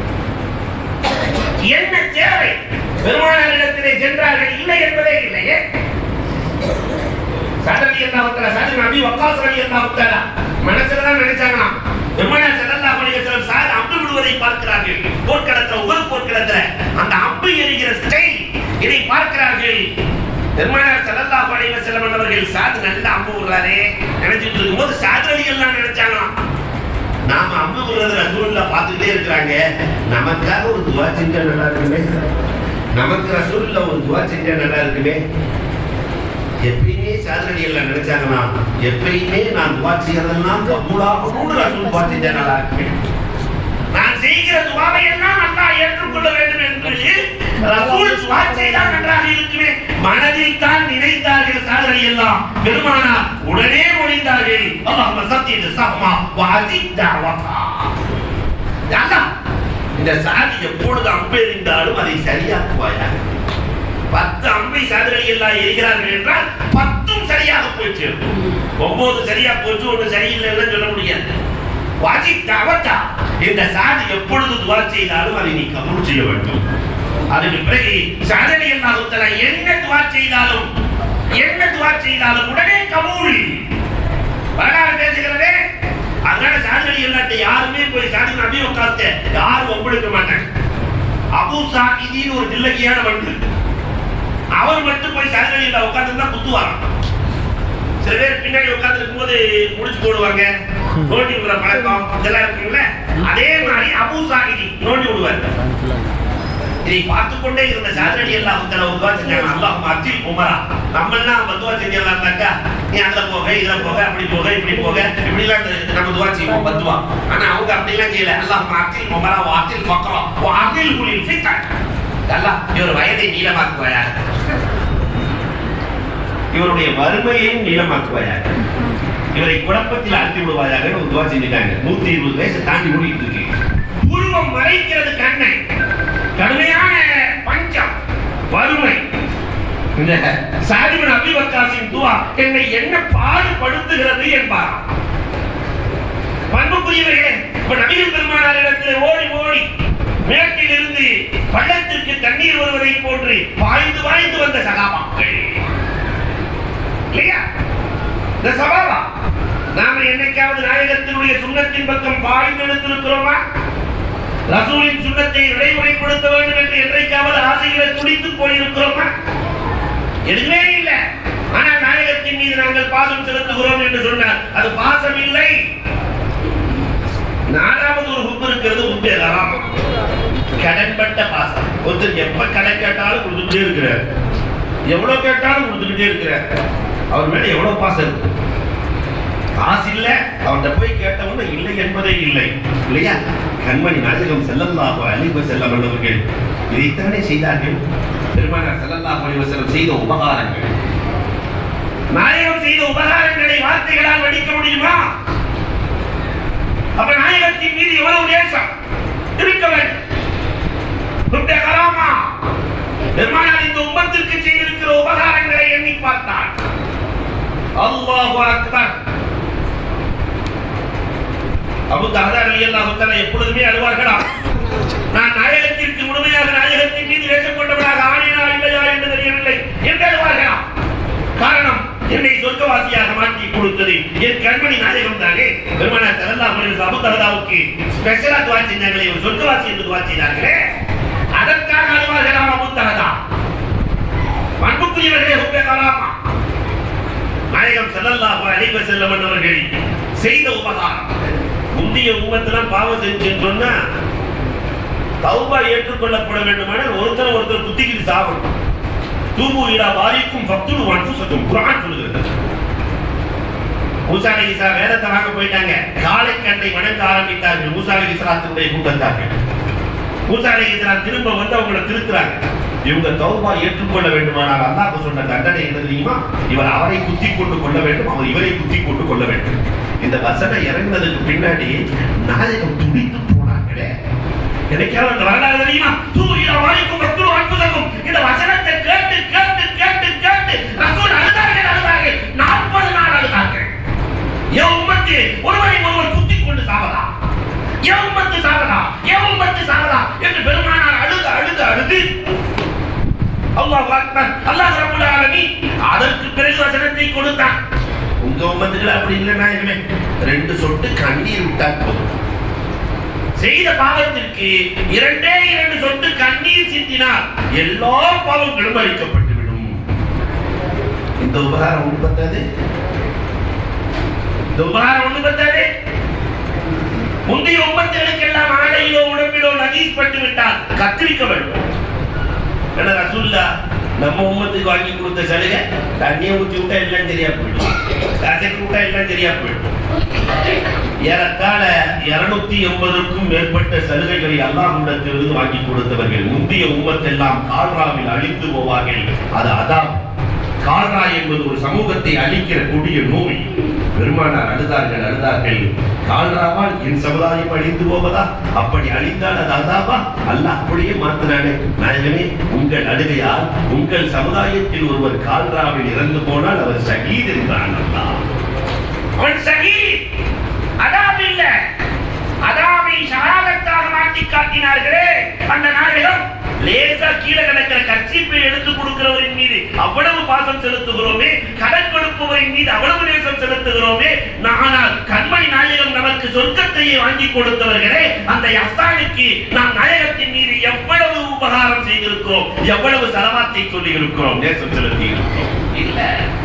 என்ன தேவை? பெருமானாரிடத்திலே சென்றார்கள், இல்லை என்பதே இல்லையே. மனசுலதான் நினைச்சாங்களாம். பெருமானார் ஸல்லல்லாஹு அலைஹி வஸல்லம் சாத் அம்பு விடுவதை பார்க்கிறார்கள். போர்க்களத்துல, உஹத் போர்க்களத்துல அந்த அம்பு எரிகிற ஸ்டைல் இதை பார்க்கிறார்கள். பெருமானார் ஸல்லல்லாஹு அலைஹி வஸல்லம் அவர்கள் சாத் நல்ல அம்பு விடுறாரே நினைச்சிட்டு இருக்கும்போது சாத் அலிகள்லாம் நினைச்சாங்களாம், நாம அம்பு விடுறது ரசூலுல்லாஹ் பார்த்துட்டே இருக்கிறாங்க, நமக்காக ஒரு துஆ செஞ்சா நல்லா இருக்குமே, நமக்கு ரசூலுல்லாஹ் ஒரு துஆ செஞ்சா நல்லா இருக்குமே. எப்பயுமே சாதனை எல்லாம் நினைச்சாங்கன்னா, எப்பயுமே நான் துஆ செய்யறதெல்லாம் கபூலாகணும்னு ரசூல் துஆ செஞ்சா நல்லா இருக்கு. நான் செய்கிற துஆவை எல்லாம் அல்லாஹ் ஏற்றுக்கொள்ள வேண்டும் என்று ரசூல் துஆ செய்தால் நன்றாக இருக்குமே. மனதில் தான் நினைத்தார்கள் சாதனை எல்லாம். பெருமானார் உடனே மொழிந்தார்கள். சொல்கிறார்கள் அல்லாஹும்ம ஸத்தித் ஸஹ்மா வஅஜித் தஅவதா. அல்லாஹ் இந்த சாதி எப்பொழுது அம்பை எறிந்தாலும் அதை சரியாக்குவாயா. 10 அம்பை சாதிகளை எல்லாம் எரிகிறார்கள் என்றால் 10ம் சரியாக போச்சு. 9 சரியா போச்சு, 1 சரியில்லைன்னு சொல்ல முடியாது. வஅஜித் தஅவதா, இந்த சாதி எப்பொழுது துஆ செய்தாலும் அதை நீ கபூல் செய்ய வேண்டும். அதுக்கு பிறகு சாதனை அல்லாஹ் தஆலா என்ன துஆ செய்தாலும் உடனே கபூல். வரலாறு பேசுகிறதே, அதனால சாதனை எல்லாட்ட யாருமே போய் சாதனை அப்படியே உட்கார்ந்து யாரும் ஒப்படைக்க மாட்டாங்க. அபூ சாயிதின் ஒரு தில்லகியான வந்து அவர் மட்டும் போய் சாதனை எல்லாம் உட்கார்ந்து தான் குத்துவாங்க. சில பேர் பின்னாடி உட்கார்ந்து இருக்கும்போது முடிச்சு போடுவாங்க, நோண்டி விடுற பழக்கம் இதெல்லாம் இருக்குல்ல, அதே மாதிரி அபூ சாயிதி நோண்டி விடுவார். இதை பார்த்துக் கொண்டே இருந்த சாதனை எல்லாம் துவா செஞ்சாங்க. அல்லாஹும்ம அத்தில் உமரா, நம்மெல்லாம் துவா செஞ்சிடலாம்னாக்கா நீ அதுல போக இதுல போக அப்படி போக இப்படி போக இப்படிலாம் நம்ம துவா செய்வோம் பத்துவா. ஆனா அவங்க அப்படிலாம் செய்யல. அல்லாஹும்ம அத்தில் உமரா வாத்தில் ஃபக்ரா வாத்தில் குலில் ஃபித்ன். அல்லாஹ் இவர் வயதை நீளமாக்குவாயா, இவருடைய வறுமையையும் நீளமாக்குவாயாக, இவரை குழப்பத்தில் அழுத்தி விடுவாயாக ஒரு துவா செஞ்சுட்டாங்க. 120 வயசு தாண்டி ஓடிட்டு இருக்கு. உருவம் மறைக்கிறது கண்ணை, கடுமையான பஞ்சம் வறுமை. இந்த சாத் இப்னு அபீ வக்காஸின் துஆ என்னை என்ன பாடுபடுத்துகிறது என்பார். பண்புக்குரியவர்களே, இப்ப நபிகள் பெருமானாரிடத்தில் ஓடி ஓடி மேட்டில் இருந்து பள்ளத்திற்கு தண்ணீர் வருவதை போன்று பாய்ந்து பாய்ந்து வந்த சகாபாக்கள் இல்லையா? இந்த சகாபா நாம என்னைக்காவது நாயகத்தினுடைய சுன்னத்தின் பக்கம் பாய்ந்து எடுத்திருக்கிறோமா? ரசூலின் சுன்னத்தை நடைமுறைப்படுத்த வேண்டும் என்று என்றைக்காவது ஆசைகளை துடித்து போயிருக்கிறோமா? எதுவுமே இல்லை. ஆனால் நாயகத்தின் மீது நாங்கள் பாசம் செலுத்துகிறோம் என்று சொன்னார், அது பாசம் இல்லை. 4வது ஒரு ஹுப் இருக்கிறது, ஹுப்பே ஹராம், கடன்பட்ட பாசம். ஒருத்தர் எப்ப கடன் கேட்டாலும் கொடுத்துட்டே இருக்கிறார், எவ்வளவு கேட்டாலும் கொடுத்துக்கிட்டே இருக்கிறார். அவர் மேல எவ்வளவு பாசம் இருக்கு. காசு இல்ல, அவர்கிட்ட போய் கேட்டவங்க இல்லை என்பதே இல்லை இல்லையா? கண்மணி நாயகம் ஸல்லல்லாஹு அலைஹி வஸல்லம் அவர்கள் இதைத்தானே செய்தார்கள். பெருமானார் ஸல்லல்லாஹு அலைஹி வஸல்லம் செய்த உபகாரங்கள், நாயகம் செய்த உபகாரங்களை வார்த்தைகளால் வடிக்க முடியுமா? அப்ப நாயகத்தின் மீது எவ்வளவு நேசம் இருக்க வேண்டும். பெருமானார் இந்த உம்மத்திற்கு செய்திருக்கிற உபகாரங்களை எண்ணி பார்த்தார். அல்லாஹு அக்பர். அபூ தஹதா ரலியல்லாஹு தஆலா எப்பொழுதுமே அழுவார்களா, நான் நாயகத்திற்கு முழுமையாக நாயகத்தின் மீது நேசம் கொண்டவனாக ஆனேனா இல்லையா என்று தெரியவில்லை என்று அழுவார்களா? காரணம், என்னை சொர்க்கவாசியாக மாற்றி கொடுத்தது என் கண்மணி நாயகம் தானே. பெருமானார் ஸல்லல்லாஹு அலைஹி வஸல்லம் அபூ தஹதாவுக்கு ஸ்பெஷலா துஆ செஞ்சாங்களே, ஒரு சொர்க்கவாசி என்று துஆ செய்தார்களே, அதற்காக அழுவார்களாம் அபூ தஹதா. அன்புக்குரியவர்களே, ஹுப்பே கராமா, நாயகம் ஸல்லல்லாஹு அலைஹி வஸல்லம் அவர்கள் செய்த உபகாரம். முந்தைய உம்மத்தெல்லாம் பாவம் செஞ்சேன்னு சொன்னா தௌபா ஏற்றுக்கொள்ளப்பட வேண்டுமானால் ஒருத்தர் குத்திக்கிட்டு சாவணும். தூபு இலா பாரிக்கும் ஃபக்துலு அன்ஃபுஸக்கும், குர்ஆன் சொல்லுகிறது. மூசா அலைஹிஸ்ஸலாம் வேதத்தை வாங்க போயிட்டாங்க, காளை கண்டை வணங்க ஆரம்பித்தார்கள் மூசா அலைஹிஸ்ஸலாத்துடைய கூட்டத்தார்கள். மூசா அலைஹிஸ்ஸலாம் திரும்ப வந்து அவங்களை திருத்துறாங்க. இவங்க தௌபா ஏற்றுக்கொள்ள வேண்டுமானால் அல்லாஹ் சொன்ன தண்டனை என்ன தெரியுமா? இவர் அவரை குத்தி கொண்டு கொள்ள வேண்டும், அவர் இவரை குத்தி கொண்டு கொள்ள வேண்டும். இந்த வசனம் இறங்கினதுக்கு பின்னாடி நாயகம் துடித்து போனாங்களே. எனக்காவது அந்த வரலாறு தெரியுமா? தூயிலா வாய்க்கும் வத்துரு அன்புதகும். இந்த வசனத்தை கேட்டு கேட்டு கேட்டு கேட்டு ரசூல் அழுதார்கள் 40 நாள் அழுதார்கள். என் உம்மத்து ஒருவரை ஒருவர் குத்தி கொண்டு சாவதா, என் உம்மத்து சாவதா, என் உம்மத்து சாவதா என்று பெருமானார் அழுது அழுது அழுது அல்லாஹ் அக்பர், அல்லாஹ் ரப்பல் ஆலமீன் அதற்கு பிறகு வசனத்தை கொடுத்தான். உங்க உம்மத்துக்கு அப்படி இல்லை நாயகமே, 2 சொட்டு கண்ணீர் விட்டால் போதும். செய்த பாவத்திற்கு 2 சொட்டு கண்ணீர் சிந்தினால் எல்லா பாவங்களும் அழிக்கப்பட்டு விடும். இந்த உபகாரம் ஒன்று பத்தாது, இந்த உபகாரம் ஒன்று பத்தாது. முந்தைய உம்மத்துகளுக்கெல்லாம் ஆடையிலோ உடம்பிலோ நஜீஸ் பட்டு விட்டால் கத்திரிக்க வேண்டும். ரசூலுல்லா நம்ம உம்மத்துக்கு வாங்கி கொடுத்த சலுகை, தண்ணியை ஊற்றி விட்டா எல்லாம் சரியா போயிடும், காசைக்கு விட்டா எல்லாம் சரியா போயிடும். ஏறத்தாழ 280க்கும் மேற்பட்ட சலுகைகளை அல்லாஹ்விடத்திலிருந்து வாங்கி கொடுத்தவர்கள் முந்தைய உம்மத்தெல்லாம் கால்ராவில் அழித்து போவார்கள். அது அதாப், கால்ரா என்பது ஒரு சமூகத்தை அழிக்கிற கொடிய நோய். பெருமானார் அழுதார்கள். கால்ராவால் என் சமுதாயம் அழிந்து போவதா? அப்படி அழிந்தால் அது அதாவா? அல்லாஹ் அப்படியே மாத்தினானே. நாயகமே, உங்கள் அழுகையால் உங்கள் சமுதாயத்தில் ஒருவர் கால்ராவில் இறந்து போனால் அவர் ஷஹீத் என்றான். அல்லாஹ் அவன் ஷஹீத். அதாம் இல்ல, அதாமை ஷஹாதத்தாக மாற்றி காட்டினார்களே அந்த நாயகம். லேசா கீழே கிடக்கிற கர்ச்சீப்பை எடுத்து கொடுக்கிறவரின் மீது அவ்வளவு பாசம் செலுத்துகிறோமே, கடன் கொடுப்பவரின் மீது அவ்வளவு நேசம் செலுத்துகிறோமே. ஆனால் கண்மணி நாயகம் நமக்கு சொர்க்கத்தையே வாங்கி கொடுத்தவர்களே, அந்த யஹ்சானுக்கு நாம் நாயகத்தின் மீது எவ்வளவு உபகாரம் செய்திருக்கிறோம், எவ்வளவு சலவாத்தை சொல்லி இருக்கிறோம், நேசம் செலுத்தி இருக்கிறோம். இல்ல,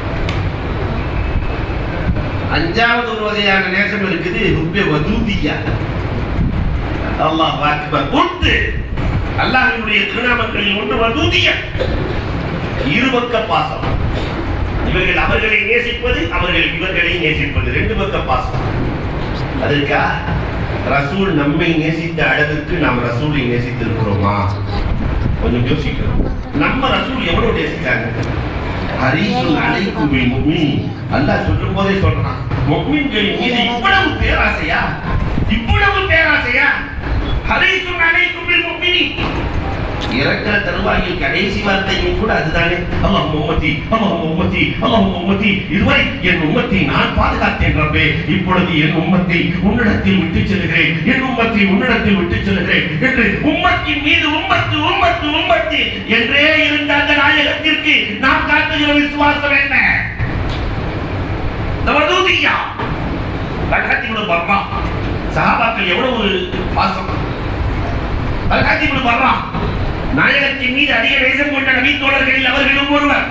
அஞ்சாவது ஒரு வகையான நேசம் இருக்குது, ஹுப்பே வதூதியா. அல்லாஹ் அக்பர். ஒன்று அல்லாஹ்வுடைய திருநாமங்களில் ஒன்று வதூதியா, இருபக்க பாசம். இவர்கள் அவர்களை நேசிப்பது, அவர்கள் இவர்களை நேசிப்பது, ரெண்டு பக்க பாசம். அதற்கா ரசூல் நம்மை நேசித்த அளவுக்கு நாம் ரசூலை நேசித்திருக்கிறோமா? கொஞ்சம் யோசிக்கிறோம். நம்ம ரசூல் எவ்வளவு நேசித்தாங்க? ஹரீசுன் அலைக்கும் பில் முஃமினீன். அல்லாஹ் சொல்லும் போதே சொல்றான், முஃமின்களின் மீது இவ்வளவு பேராசையா, இவ்வளவு பேராசையா? ஹரீசுன் அலைக்கும் பில் முஃமினீன். இறக்கிற தருவாயில் கடைசி வார்த்தையும் கூட அதுதானே, அல்லாஹும்ம உம்மத்தி, அல்லாஹும்ம உம்மத்தி, அல்லாஹும்ம உம்மத்தி. இதுவரை என் உம்மத்தை நான் பாதுகாத்தேன் ரப்பே, இப்பொழுது என் உம்மத்தை உன்னிடத்தில் விட்டுச் செல்கிறேன், என் உம்மத்தை உன்னிடத்தில் விட்டுச் செல்கிறேன் என்று உம்மத்தின் மீது உம்மத்து உம்மத்து உம்மத்து என்றே இருந்த அந்த நாயகத்திற்கு நாம் காட்டுகிற விசுவாசம் என்ன? தவதூதியா. தல்ஹாத்திபுல் பர்ரா சஹாபாக்கள் எவ்வளவு பாசம். தல்ஹாத்திபுல் பர்ரா நாயகத்தின் மீது அதிக நேசம் கொண்ட நபி தோழர்களில் அவர்களும் ஒருவர்.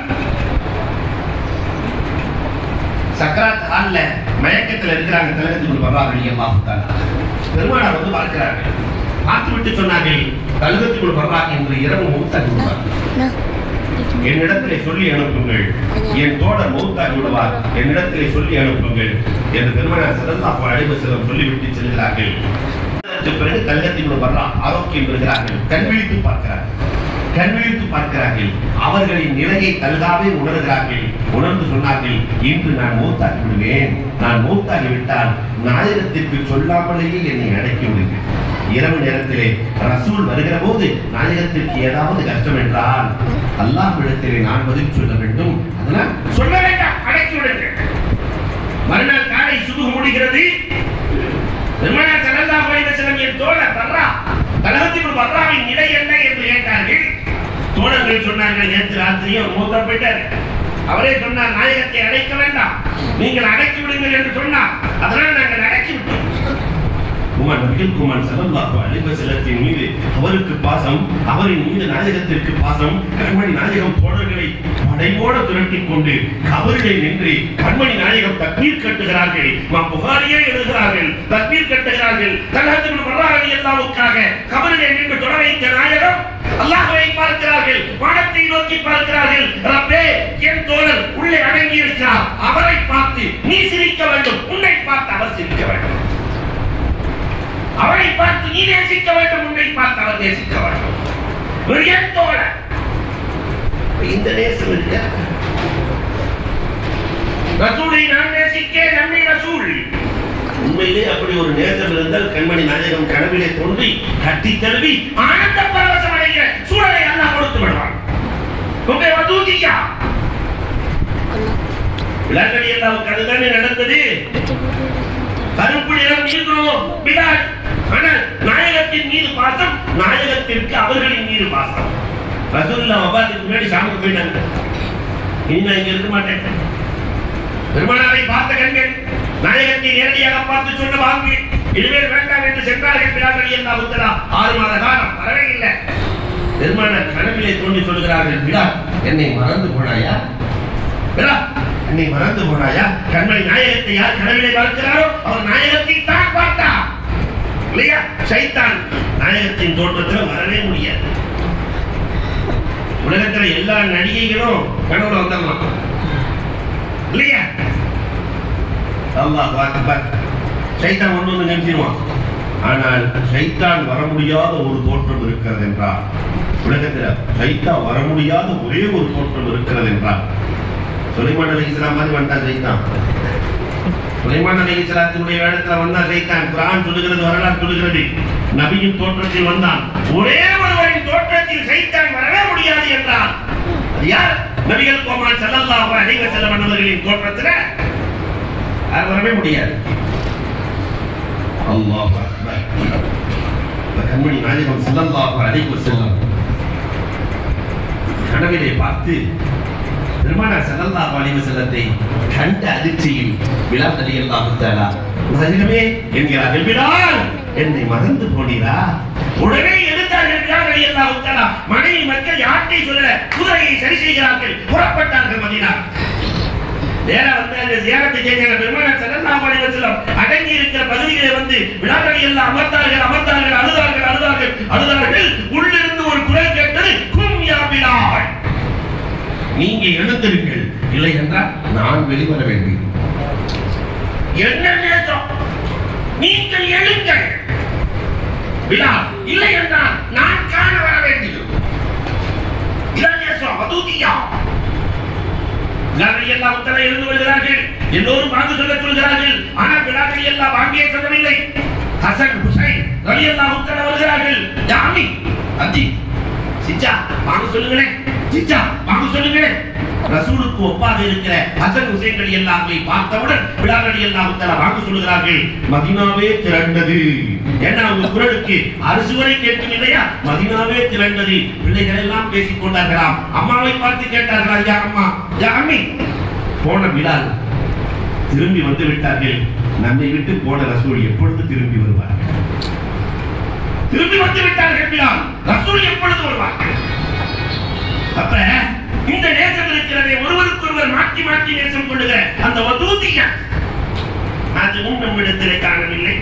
சக்கராத் ஹால்ல மயக்கத்தில் இருக்கிறாங்க. தல்ஹாத்திபுல் பர்ரா ரலியல்லாஹு தஆலா பெருமானார் வந்து பார்க்கிறார்கள். பார்த்துவிட்டு சொன்னார்கள், தல்ஹாத்திபுல் பர்ரா என்று இரவு மௌத்தாகி விடுவார், என்னிடத்திலே சொல்லி அனுப்புங்கள், என் தோழர் மௌத்தாகி விடுவார், என்னிடத்திலே சொல்லி அனுப்புங்கள் என்று பெருமானார் ஸல்லல்லாஹு அலைஹி வஸல்லம் சொல்லிவிட்டு செல்கிறார்கள். பிறகு தல்ஹாத்திபுல் பர்ரா ஆரோக்கியம் பெறுகிறார்கள். கண்விழித்து பார்க்கிறார்கள். அவர்களின் நிலையை தல்ஹாவே உணர்கிறார்கள். உணர்ந்து சொன்னார்கள், இன்று நான் மௌத்தாகி விடுவேன், நான் மௌத்தாகி விட்டால் நாயகத்திற்கு சொல்லாமலேயே என்னை அடக்கி விடுங்கள். இரவு நேரத்திலே ரசூல் வருகிற போது நாயகத்திற்கு ஏதாவது கஷ்டம் என்றால் அல்லாஹ்விடத்திலே நான் பதில் சொல்ல வேண்டும், அதனால் சொல்ல வேண்டாம், அடக்கி விடுங்கள். மறுநாள் காலை சுபஹ் முடிகிறது. பெருமானார் ஸல்லல்லாஹு அலைஹி வஸல்லம் என் தோழர் பர்ரா, தல்ஹாத்திபுல் பர்ராவின் நிலை என்ன என்று கேட்டார்கள். தோழர்கள் சொன்னார்கள், நேற்று ராத்திரியே மூத்தா போயிட்டார். அவரே சொன்னார், நாயகத்தை அடைக்க வேண்டாம், நீங்கள் அடக்கி விடுங்கள் என்று சொன்னார். அதனால் நாங்கள் அடக்கி விட்டோம். ஸல்லல்லாஹு அலைஹி வஸல்லத்தின் மீது அவருக்கு பாசம், அவரின் மீது நாயகத்திற்கு பாசம். கண்மணி நாயகம் தோழர்களை படையோடு திரட்டிக் கொண்டு கபரிலே நின்று கண்மணி நாயகம் தக்பீர் கட்டுகிறார்கள். புகாரியே எழுதுகிறார்கள், தக்பீர் கட்டுகிறார்கள். தல்ஹாத்திபுல் பர்ரா ரலியல்லாஹுக்காக கபரிலே நின்று தொழ வைத்த நாயகம் அல்லாஹ்வை பார்க்கிறார்கள், வானத்தை நோக்கி பார்க்கிறார்கள். ரப்பே, என் தோழர் உள்ளே அடங்கி இருக்கிறார், அவரை பார்த்து நீ சிரிக்க வேண்டும், உன்னை பார்த்து அவர் சிரிக்க வேண்டும், அவரை பார்த்து நீ நேசிக்க வேண்டும், உன்னை பார்த்து அவர் நேசிக்க வேண்டும். என் தோழர் இந்த நேசம் இருக்க ரசூலை நான் நேசிக்க நம்மை ரசூல். உண்மையிலே அப்படி ஒரு நேசம் இருந்தால் கண்மணி நாயகம் கனவிலே தோன்றி கட்டி தழுவி ஆனந்த பரவசம் அடைகிற சூழலை அல்லாஹ் கொடுத்து விடுவான். விழாக்கள் எல்லாம் அதுதானே நடந்தது. கருப்பு நிறம் இருக்கிறோம் பிலால். ஆனால் நாயகத்தின் மீது பாசம், நாயகத்திற்கு அவர்களின் மீது பாசம். ரசூலுல்லாஹ் வஃபாத்துக்கு முன்னாடி ஷாமுக்கு போயிட்டாங்க. இன்னும் இங்க இருக்க மாட்டேன். பெருமானாரை பார்த்த கண்கள் நாயகத்தை நேரடியாக பார்த்து சொன்ன வாங்கி இனிமேல் வேண்டாம் என்று சென்றார்கள். பிலால் ரலியல்லாஹு தஆலா 6 மாத காலம் வரவே இல்லை. பெருமானார் கனவிலே தோன்றி சொல்கிறார்கள், பிலால் என்னை மறந்து போனாயா? பிலால் என்னை மறந்து போனாயா? கண்மணி நாயகத்தை யார் கனவிலே பார்க்கிறாரோ அவர் நாயகத்தை தான் பார்த்தார் இல்லையா? சைத்தான் நாயகத்தின் தோற்றத்தில் வரவே முடியாது. உலகத்தில் எல்லா நடிகைகளும் கனவுல வந்தாங்க இல்லையா? அல்லாஹ் அக்பர். சைத்தான் ஒன்று வந்து நிறுத்திடுவான். ஆனால் சைத்தான் வர முடியாத ஒரு தோற்றம் இருக்கிறது என்றால், உலகத்தில் சைத்தான் வர முடியாத ஒரே ஒரு தோற்றம் இருக்கிறது என்றால் சுலைமான் அலைஹிஸ்ஸலாம் மாதிரி வந்தா சைத்தான். சுலைமான் அலைஹிஸ்ஸலாத்துடைய வேடத்துல வந்தா சைத்தான். குர்ஆன் சொல்லுகிறது, வரலாறு சொல்லுகிறது, நபியின் தோற்றத்தில் வந்தான். ஒரே ஒருவரின் தோற்றத்தில் சைத்தான் வரவே முடியாது என்றான். அது யார்? நபிகள் கோமான் ஸல்லல்லாஹு அலைஹி வஸல்லம் அவர்களின் தோற்றத்துல யார் வரவே முடியாது. அல்லாஹ் அக்பர். கண்மணி நாயகம் ஸல்லல்லாஹு அலைஹி வஸல்லம் கனவிலே பார்த்து பெருமானார் ஸல்லல்லாஹு அலைஹி வஸல்லத்தை கண்ட அதிர்ச்சியில் பிலால் ரலியல்லாஹு தஆலா நாயகமே என்கிறார்கள், பிலால் என்னை மறந்து போனீரா? உடனே எடுத்தார்கள் பிலால் ரலியல்லாஹு தஆலா. மனைவி மக்கள் யார்ட்டை சொல்ல குதிரையை சரி செய்கிறார்கள், புறப்பட்டார்கள் மதீனா. நேரா வந்து அந்த ஜியாரத்தை கேட்கிற பெருமானார் ஸல்லல்லாஹு அலைஹி வஸல்லம் அடங்கி இருக்கிற பகுதியிலே வந்து பிலால் ரலியல்லாஹு அழுதார்கள். உள்ளிருந்து ஒரு குரல் கேட்டது, கும் யா பிலால், நீங்க எழுந்திருங்கள், இல்லை என்றால் நான் வெளிவர வேண்டும். என்ன நேசம், நீங்கள் எழுங்கள். பிலால், இல்லை என்றால் நான் காண வர வேண்டும். இதான் நேசம், வதூதியா. பிலால் ரலியல்லாஹு தஆலா எழுந்து வருகிறார்கள். எல்லோரும் வாங்க சொல்ல சொல்கிறார்கள். ஆனால் பிலால் ரலியல்லாஹு வாங்கியே சொல்லவில்லை. ஹசன் ஹுசைன் ரலியல்லாஹு தஆலா வருகிறார்கள். ஜாமி அஜி சிச்சா வாங்க சொல்லுங்களேன், சிச்சா வாங்க சொல்லுங்களேன். ரசூலுக்கு ஒப்பாக இருக்கிற ஹசன் ஹுசைன் ரலியல்லாஹு பார்த்தவுடன் பிலால் ரலியல்லாஹு தஆலா வாங்க சொல்கிறார்கள். மதீனாவே திரண்டது. ஏன்னா அவங்க குரலுக்கு அரசுவரை கேட்கும் இல்லையா? மதீனாவே திரண்டது. பிள்ளைகள் எல்லாம் பேசிக் கொண்டார்களாம். அம்மாவை பார்த்து கேட்டார்களா, யா அம்மா, யா அம்மி. போன பிலால் திரும்பி வந்து விட்டார்கள். நம்மை விட்டு போன ரசூல் எப்பொழுது திரும்பி வருவார்? திரும்பி வந்து விட்டார்கள் பிலால், ரசூல் எப்பொழுது வருவார்கள்? அப்ப இந்த நேசம் இருக்கிறதே, ஒருவருக்கொருவர் மாற்றி மாற்றி நேசம் கொள்ளுகிற அந்த வதூதியா, அதுவும் நம்மிடத்திலே காணவில்லை.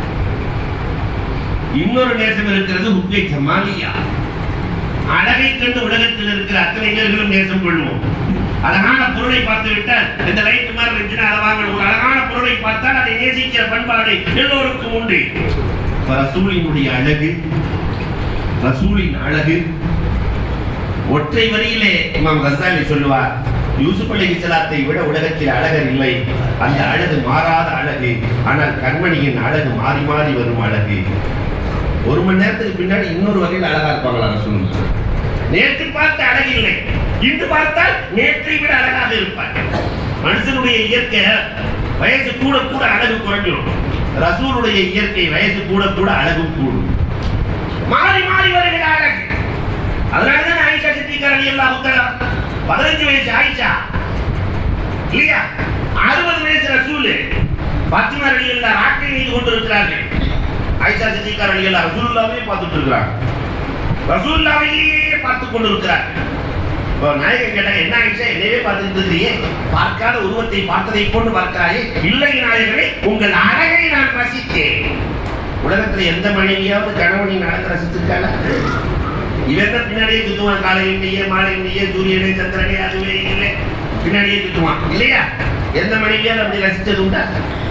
இன்னொரு நேசம் இருக்கிறது, ஹுக்கை ஜமாலியா. அழகை கண்டு உலகத்தில் இருக்கிற அத்தனை பேர்களும் நேசம் கொள்வோம். அழகான பொருளை பார்த்து விட்டால் இந்த லைட் மாதிரி இருந்துச்சுன்னா அதை வாங்கணும். ஒரு அழகான பொருளை பார்த்தால் அதை நேசிக்கிற பண்பாடு எல்லோருக்கும் உண்டு. ரசூலினுடைய அழகு, ரசூலின் அழகு ஒற்றை வரியிலே இமாம் கஸாலி சொல்லுவார், யூசுப் அலைஹிஸ்ஸலாத்தை விட உலகத்தில் அழகர் இல்லை. அந்த அழகு மாறாத அழகு. ஆனால் கண்மணியின் அழகு மாறி மாறி வரும் அழகு. ஒரு மணி நேரத்துக்கு பின்னாடி இன்னொரு வகையில் அழகா இருப்பாங்களா ரசூல்? நேற்று பார்த்த அழகு இல்லை, இன்று பார்த்தால் நேற்றை விட அழகாக இருப்பார். மனுஷனுடைய இயற்கை வயசு கூட கூட அழகு குறைஞ்சிடும். ரசூலுடைய இயற்கை வயசு கூட கூட அழகு கூடும். மாறி மாறி வருகிற அழகு. அதனாலதான் ஆயிஷா சித்திகா ரலியல்லாஹு தஆலா 15 வயசு ஆயிஷா இல்லையா, 60 வயசு ரசூல் பாத்திமா ரலியல்லாஹு ராக்கை மீது கொண்டிருக்கிறார்கள். ஆயிஷா சித்திகா ரலியல்லாஹு ரசூலுல்லாஹ்வே பார்த்துட்டு இருக்கிறாங்க, ரசூலுல்லாஹ்வையே பார்த்து கொண்டிருக்கிறார்கள். நாயகன் கேட்டாங்க, என்ன ஆயிஷா என்னவே பார்த்துட்டு இருக்கிறீங்க, பார்க்காத உருவத்தை பார்த்ததை கொண்டு பார்க்கிறாயே? இல்லை நாயகனே, உங்கள் அழகை நான் ரசித்தேன். உலகத்துல எந்த மனைவியாவது கணவனின் அழகை ரசித்திருக்காங்க? இவன் தான் பின்னாடியே சுத்துவான், காலையிலேயே மாலையிலேயே சூரியனே சந்திரனே அதுவே இல்லை பின்னாடியே சுத்துவான் இல்லையா? எந்த மனைவியாவது அப்படி ரசித்தது உண்டா?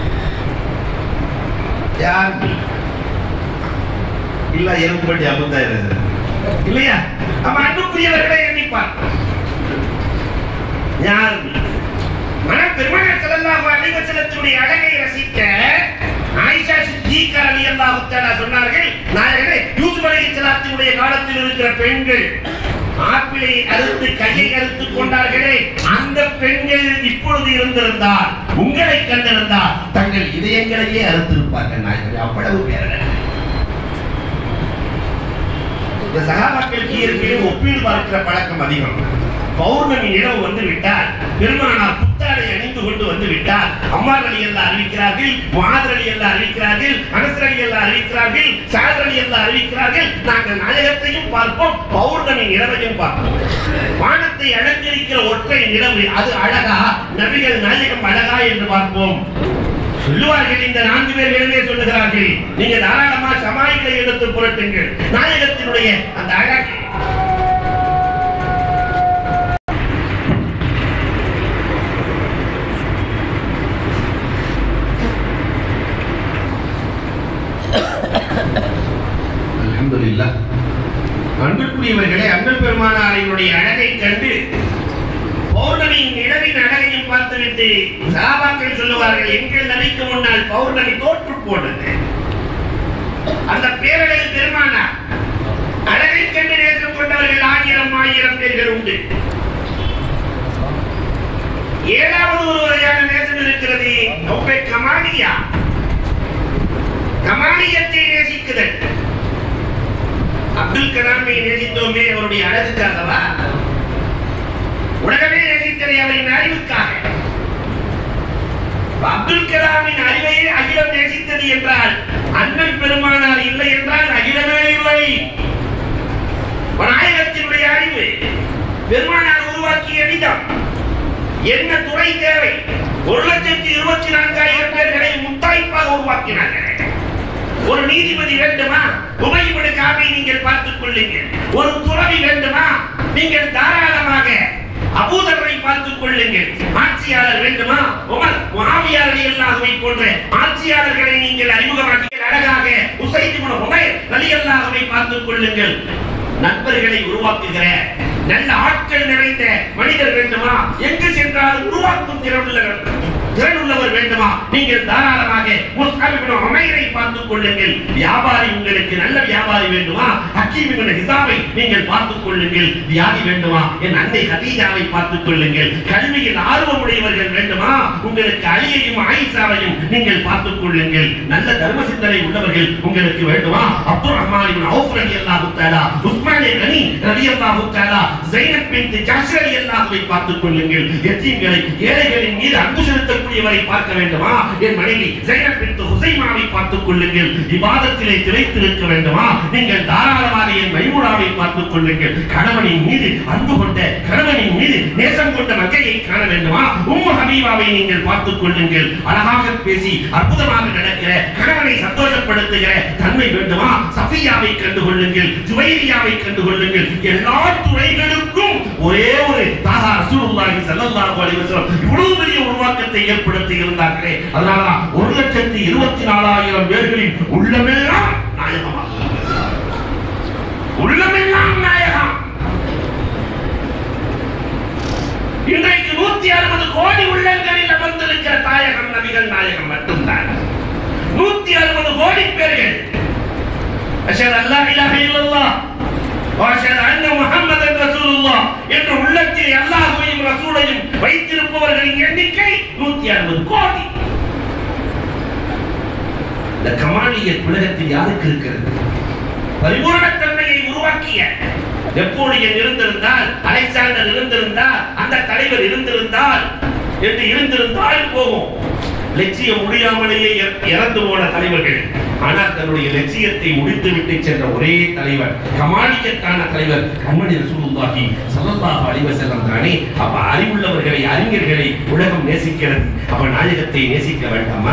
யார் இல்ல, எறும்படி அபுத்தா இல்லையா? அப்ப அன்புக்குரியவர்களை எண்ணிப்பார் யார்? ஆனால் பெருமானார் ஸல்லல்லாஹு அலைஹி வஸல்லத்துடைய அழகை ரசித்த ஆயிஷா சித்திகா ரலியல்லாஹு தஆலா சொன்னார்கள், நாயகரே, யூசுப் அலைஹிஸ்ஸலாத்துடைய காலத்தில் இருக்கிற பெண்கள் ஆப்பிளை அறுத்து கையை அறுத்து கொண்டார்களே, அந்த பெண்கள் இப்பொழுது இருந்திருந்தால், உங்களை கண்டிருந்தால் தங்கள் இதயங்களையே அறுத்திருப்பார்கள். நாயகரே, அவ்வளவு பேரழகு. இந்த சகாபாக்களுக்கு இயற்கையில் ஒப்பீடு பார்க்கிற பழக்கம் அதிகம். பௌர்ணமி நிலவு வந்து விட்டால், பெருமானார் புத்தாடை அணிந்து கொண்டு வந்து விட்டால், அம்மார் ரலியல்லாஹு அறிவிக்கிறார்கள், முஆத் ரலியல்லாஹு அறிவிக்கிறார்கள், அனஸ் ரலியல்லாஹு அறிவிக்கிறார்கள், ஸஅத் ரலியல்லாஹு அறிவிக்கிறார்கள், நாங்கள் நாயகத்தையும் பார்ப்போம், பௌர்ணமி நிலவையும் பார்ப்போம். வானத்தை அலங்கரிக்கிற ஒற்றை நிலவு அது அழகா, நபிகள் நாயகம் அழகா என்று பார்ப்போம். சொல்லுவார்கள், இந்த 4 பேர்களுமே சொல்லுகிறார்கள், நீங்க தாராளமா ஷமாயிலை எடுத்து புரட்டுங்கள், நாயகத்தினுடைய அந்த அழகு. அல்ஹம்துலில்லாஹ். அன்புக்குரியவர்களே, அண்ணல் பெருமானாரினுடைய அழகை கண்டு பௌர்ணமியின் நிலவின் அழகை என்று சஹாபாக்கள் சொல்லுவார்கள். எங்கள் நபிக்கு முன்னால் பௌர்ணமி தோற்று போனது. அந்த பேரழகு பெருமானார் அழகை கண்டு நேசம் கொண்டவர்கள் 1000 பேர்கள் உண்டு. 7வது ஒரு வகையான நேசம் இருக்கிறது. கமாலியா, கமாலியத்தை நேசிக்குதல். அப்துல் கலாமை நேசித்தோமே அவருடைய அழகுக்காகவா? உலகமே நேசித்ததை அவரின் அறிவுக்காக. அப்துல் கலாமின் அறிவையே அகிலம் நேசித்தது என்றால் அண்ணன் பெருமானார் இல்லை என்றால் அகிலமே இல்லை. நாயகத்தினுடைய அறிவு பெருமானார் உருவாக்கிய விதம் என்ன துறை தேவை? 1,24,000 பேர்களை முத்தாய்ப்பாக உருவாக்கினார்கள். ஒரு நீதிபதி வேண்டுமா? உபை இப்னு கஅபை நீங்கள் பார்த்துக் கொள்ளுங்கள். ஒரு துறவி வேண்டுமா? நீங்கள் தாராளமாக அபூதரை பார்த்துக் கொள்ளுங்கள். ஆட்சியாளர் வேண்டுமா? உமர் முஆவியா ரலியல்லாஹு அன்ஹு போன்ற ஆட்சியாளர்களை நீங்கள் அறிமுகமாக்கி அழகாக உஸைத் இப்னு ஹுமைர் ரலியல்லாஹு அன்ஹு பார்த்துக் கொள்ளுங்கள். நண்பர்களை உருவாக்குகிற நல்ல ஆட்கள் நிறைந்த மனிதர் வேண்டுமா? எங்கு சென்றாலும் உருவாக்கும் திறனுள்ளவர் வேண்டுமா? நீங்கள் தாராளமாக முஸ்அப் இப்னு உமைரை பார்த்துக் கொள்ளுங்கள். வியாபாரி உங்களுக்கு நல்ல வியாபாரி வேண்டுமா? ஹக்கீம் இப்னு ஹிசாமை நீங்கள் பார்த்துக் கொள்ளுங்கள். வியாதி வேண்டுமா? என் அன்னை ஹதீஜாவை பார்த்துக் கொள்ளுங்கள். கல்வியில் ஆர்வமுடையவர்கள் வேண்டுமா? உங்களுக்கு அலியையும் ஆயிஷாவையும் நீங்கள் பார்த்துக் கொள்ளுங்கள். நல்ல தர்ம சிந்தனை உள்ளவர்கள் உங்களுக்கு வேண்டுமா? அப்துல் ரஹ்மான் இப்னு அவுஃப் ரலியல்லாஹு தஆலா, உஸ்மான் கனி ரலியல்லாஹு தஆலா, ஸைனப் பின்த் ஜஹ்ஷ் ரலியல்லாஹு அன்ஹை பார்த்துக் கொள்ளுங்கள். யத்தீம்களை ஏழைகளின் மீது அன்பு செலுத்தக்கூடியவரை பார்க்க வேண்டுமா? என் மனைவி ஸைனப் பின்த் ஹுஸைமாவை பார்த்துக் கொள்ளுங்கள். இபாதத்திலே திளைத்திருக்க வேண்டுமா? நீங்கள் தாராளமாக என் மைமூனாவை பார்த்துக் கொள்ளுங்கள். கணவனின் மீது அன்பு கொண்ட, கணவனின் மீது நேசம் கொண்ட மங்கையை காண வேண்டுமா? உம்மு ஹபீபாவை நீங்கள் பார்த்துக் கொள்ளுங்கள். அழகாக பேசி அற்புதமாக நடக்கிற, கணவனை சந்தோஷப்படுத்துகிற தன்மை வேண்டுமா? சஃபியாவை கண்டு கொள்ளுங்கள். ஜுவைரியாவை கண்டு கொள்ளுங்கள். எல்லா துறைகளுக்கும் ஒரே ஒரு தாஹா ரசூலுல்லாஹி ஸல்லல்லாஹு அலைஹி வஸல்லம் இவ்வளவு பெரிய உருவாக்கத்தை ஏற்படுத்தி இருந்தார்களே. அதனால 1,24,000 பேர்களின் உள்ளமெல்லாம் நாயகமாக, உள்ளமெல்லாம் நாயகம். இன்றைக்கு 160 கோடி உள்ளங்களில் அமர்ந்திருக்கிற தாயகம் நபிகள் நாயகம் மட்டும்தான். 160 கோடி பேர்கள் அஷ்ஹது அல்லா இலாஹ இல்லல்லாஹ் வ அஷ்ஹது அன்ன முஹம்மதன் ரசூலுல்லாஹ் என்ற உள்ளத்தில் அல்லாஹ்வையும் ரசூலையும் வைத்திருப்பவர்களின் எண்ணிக்கை 160 கோடி. இந்த கமாலியத் உலகத்தில் யாருக்கு இருக்கிறது? பரிபூரணத்தன்மையை உருவாக்கிய நெப்போலியன் இருந்திருந்தால், அலெக்சாண்டர் இருந்திருந்தால், அந்த தலைவர் இருந்திருந்தால் என்று இருந்திருந்தால் போகும். லட்சியம் முடியாமலேயே இறந்து போன தலைவர்கள், ஆனால் தன்னுடைய லட்சியத்தை முடித்துவிட்டு சென்ற ஒரே தலைவர், கமாலியத்தான தலைவர் கண்மணி ரசூலுல்லாஹி ஸல்லல்லாஹு அலைஹி வஸல்லம் தானே. அப்ப அறிவுள்ளவர்களை, அறிஞர்களை உலகம் நேசிக்கிறது. அப்ப நாயகத்தை நேசிக்க வேண்டாமா?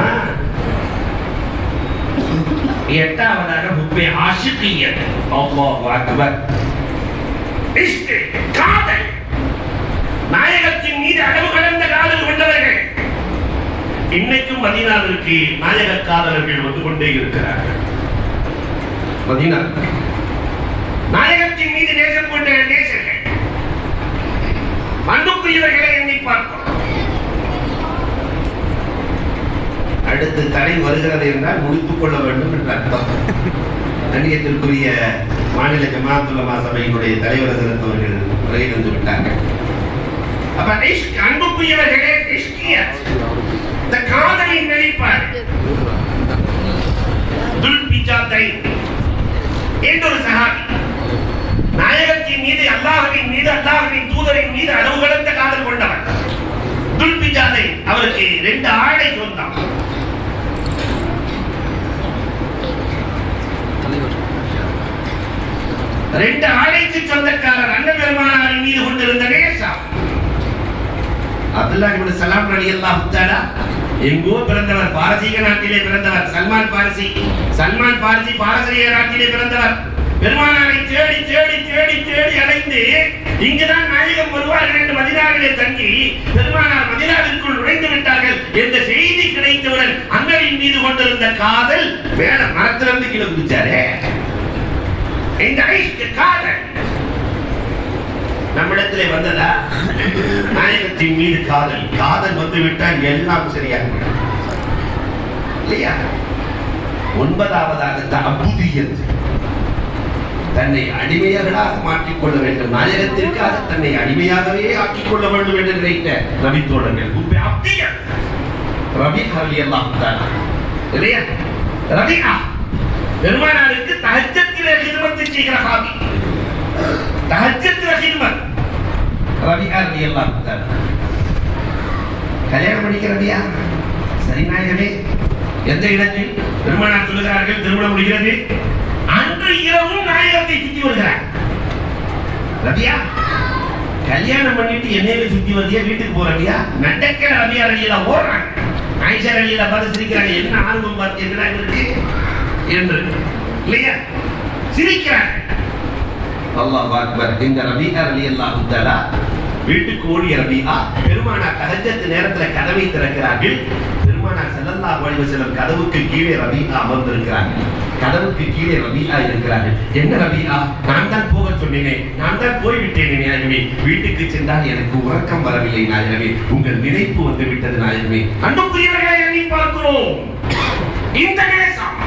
8வதாக ஹுப்பே ஆஷிகியத். அல்லாஹு அக்பர். இஷ்க், காதல். நாயகத்தின் மீது அளவு கடந்த காதல் கொண்டவர்கள் இன்னைக்கும் மதீனாவிற்கு நாயக காதலர்கள் வந்து கொண்டே இருக்கிறார்கள். மதீனா நாயகத்தின் மீது நேசம் கொண்ட நேசர்கள், அன்புக்குரியவர்களை எண்ணி பார்க்கிறோம். அடுத்து தடை வருகிறது என்றால் முடித்துக் கொள்ள வேண்டும் என்ற அர்த்தம். கண்ணியத்திற்குரிய மாநில ஜமாஅத் உலமா சபையினுடைய தலைவர் அவர்கள் உரையை வந்து விட்டார்கள். அப்ப அன்புக்குரியவர்களே, இந்த காதலின் வெளிப்பாடு துல்பிஜாதை என்றொரு சஹாபி நாயகத்தின் மீது, அல்லாஹ்வின் மீது, அல்லாஹ்வின் தூதரின் மீது அளவு கடந்த காதல் கொண்டவர். துல்பிஜாதை அவருக்கு 2 ஆடை சொந்தம். ரெண்டு ஆடைக்கு சொந்தக்காரர். அண்ணன் பெருமானாரின் மீது கொண்டிருந்த நேசம். அப்துல்லாஹ் இப்னு சலாம் ரலியல்லாஹு தஆலா எங்கோ பிறந்தவர், பாரசீக நாட்டிலே பிறந்தவர். சல்மான் பாரிசி, சல்மான் பாரிசி பாரசீக நாட்டிலே பிறந்தவர். பெருமானாரை தேடி தேடி தேடி தேடி அலைந்து இங்குதான் நாயகம் வருவார்கள் என்று மதீனாவிலே தங்கி பெருமானார் மதீனாவிற்குள் நுழைந்து விட்டார்கள் என்ற செய்தி கிடைத்தவுடன் அண்ணனின் மீது கொண்டிருந்த காதல் வேற மரத்திலிருந்து கீழே குதிச்சாரே. இந்த காதல் நம்மிடத்திலே வந்ததா? நாயகத்தின் மீது காதல். காதல் வந்து விட்டால் எல்லாம் சரியாக இல்லையா? ஒன்பதாவதாக தஅபுதியத், தன்னை அடிமையாக மாற்றிக்கொள்ள வேண்டும். நாயகத்திற்காக தன்னை அடிமையாகவே ஆக்கிக் கொள்ள வேண்டும் என்று நினைத்த நபி தோழர்கள் ரபீஆ ரலியல்லாஹு தஆலா இல்லையா? ரபீஆ பெருமானாருக்கு தஹஜ்ஜத்திலே ஹித்மத் செய்கிற ஹாபி. தஹஜ்ஜத்திலே ஹித்மத் ரபீஆ ரலியல்லாஹு தஆலா கல்யாணம் பண்ணிக்கிறதையா? சரி நாயகமே, எந்த இடத்தில் பெருமானார் சொல்லுகிறார்கள் திருமணம் முடிகிறது. அன்று இரவும் நாயகத்தை சுத்தி வருகிறார். ரபியா கல்யாணம் பண்ணிட்டு என்னையில சுத்தி வந்தியா? வீட்டுக்கு போறியா? நடக்கிற ரபியா ரலியல்லா ஓடுறாங்க. ஆயிஷா ரலியல்லா பார்த்து சிரிக்கிறாங்க. என்ன ஆர்வம் பார்த்தீங்களா இருக்கு என்று இல்லையா? சிரிக்கிறாங்க. அல்லாஹ் அக்பர். இந்த ரபியா ரலியல்லாஹு தஆலா வீட்டுக்கு ஓடிய ரபியா பெருமானார் தஹஜ்ஜத் நேரத்தில் கதவை திறக்கிறார்கள். பெருமானார் ஸல்லல்லாஹு அலைஹி வஸல்லம் கதவுக்கு கீழே ரபியா அமர்ந்திருக்கிறார்கள். கதவுக்கு கீழே ரபியா இருக்கிறார்கள். என்ன ரபியா, நான் தான் போக சொன்னேனே, நான் தான் போய்விட்டேனே நாயகமே, வீட்டுக்கு சென்றால் எனக்கு உறக்கம் வரவில்லை நாயகமே, உங்கள் நினைப்பு வந்து விட்டது நாயகமே. அன்புக்குரியவர்களை எண்ணி பார்க்கிறோம். இந்த நேசம்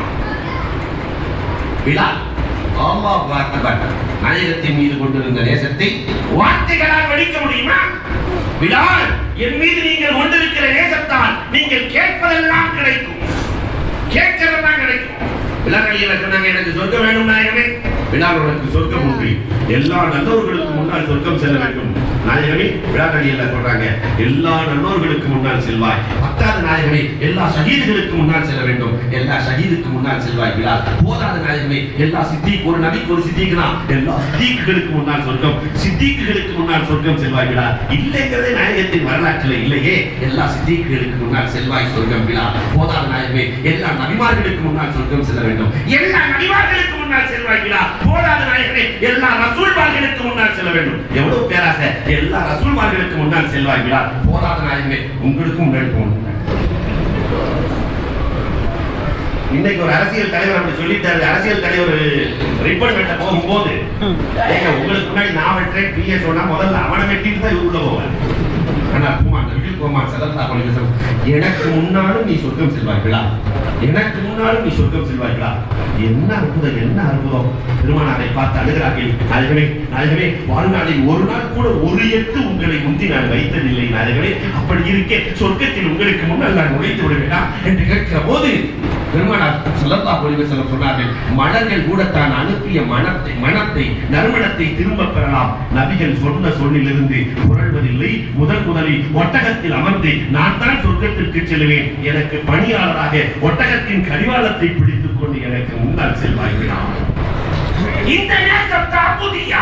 பிலால் அல்லாஹ் அக்பர் நாயகத்தின் மீது கொண்டிருந்த நேசத்தை வார்த்தைகளால் வடிக்க முடியுமா? பிலால், என் மீது நீங்கள் கொண்டிருக்கிற நேசத்தால் நீங்கள் கேட்பதெல்லாம் கிடைக்கும், கேட்கிறதெல்லாம் கிடைக்கும். பிலால் ரலியல்லாஹு சொன்னாங்க, எனக்கு சொர்க்கம் வேண்டும் நாயகமே. பிலால், உனக்கு சொர்க்கம் உண்டு, எல்லா நல்லவர்களுக்கு முன்னால் சொர்க்கம் செல்ல வேண்டும் நாயகமே. பிலால் ரலியல்லாஹு சொல்றாங்க, எல்லா நல்லவர்களுக்கு முன்னால் செல்வாய். பத்தாவது நாயகமே, எல்லா ஷஹீதுகளுக்கு முன்னால் செல்ல வேண்டும், எல்லா ஷஹீதுக்கு முன்னால் செல்வாய் பிலால். போதாது நாயகமே, எல்லா சித்திக், ஒரு நபிக்கு ஒரு சித்திக்னா எல்லா சித்திக்குகளுக்கு முன்னால் சொர்க்கம், சித்திக்குகளுக்கு முன்னால் சொர்க்கம் செல்வாய் பிலால். இல்லைங்கிறதே நாயகத்தின் வரலாற்றில் இல்லையே. எல்லா சித்திக்குகளுக்கு முன்னால் செல்வாய் சொர்க்கம் பிலால். போதாது நாயகமே, எல்லா நபிமார்களுக்கு முன்னால் சொர்க்கம் செல்ல வேண்டும், எல்லா நபிமார்களுக்கு முன்னால் செல்வாய் பிலால். போதாது நாயகமே, எல்லா ரசூல்மார்களுக்கு முன்னால் செல்ல வேண்டும். எவ்வளவு பேராக எல்லா ரசூல்மார்களுக்கு முன்னால் செல்வாய் பிலால். போதாது நாயகமே, உங்களுக்கு முன்னாடி போகணும். இன்னைக்கு ஒரு அரசியல் தலைவர் அப்படி சொல்லிட்டாரு. அரசியல் தலைவர் ரிப்போர்ட் வெட்ட போகும்போது, உங்களுக்கு முன்னாடி நான் வெட்டுறேன் பிஎஸ் சொன்னா முதல்ல அவனை வெட்டிட்டு தான் இவருக்குள்ள போவேன். ஆனா எனக்கு முன்னாலும் நீ சொர்க்கம் செல்வார்களா, எனக்கு முன்னாலும் நீ சொர்க்கம் செல்வார்களா. என்ன அற்புதம், என்ன அற்புதம். பெருமானாரை பார்த்து அழுகிறார்கள். நாயகமே, நாயகமே, வாழ்நாளில் ஒரு நாள் கூட ஒரு எட்டு உங்களை முந்தி நான் வைத்ததில்லை நாயகமே. அப்படி இருக்கே சொர்க்கத்தில் உங்களுக்கு முன்னால் நான் நுழைத்து விடுவேனா என்று கேட்கிற போது பெருமானார் ஸல்லல்லாஹு அலைஹி வஸல்லம் சொன்னார்கள், மலர்கள் கூட தான் அனுப்பிய மனத்தை நறுமணத்தை திரும்ப பெறலாம். நபிகள் சொன்ன சொல்லிலிருந்து புரள்வதில்லை. முதலில் ஒட்டகத்தில் அமர்ந்து நான் தான் சொர்க்கத்திற்கு செல்வேன், எனக்கு பணியாளராக ஒட்டகத்தின் கடிவாளத்தை பிடித்துக் கொண்டு எனக்கு முன்னால் செல்வாய்களா. இந்த நேசம் தாபுதியா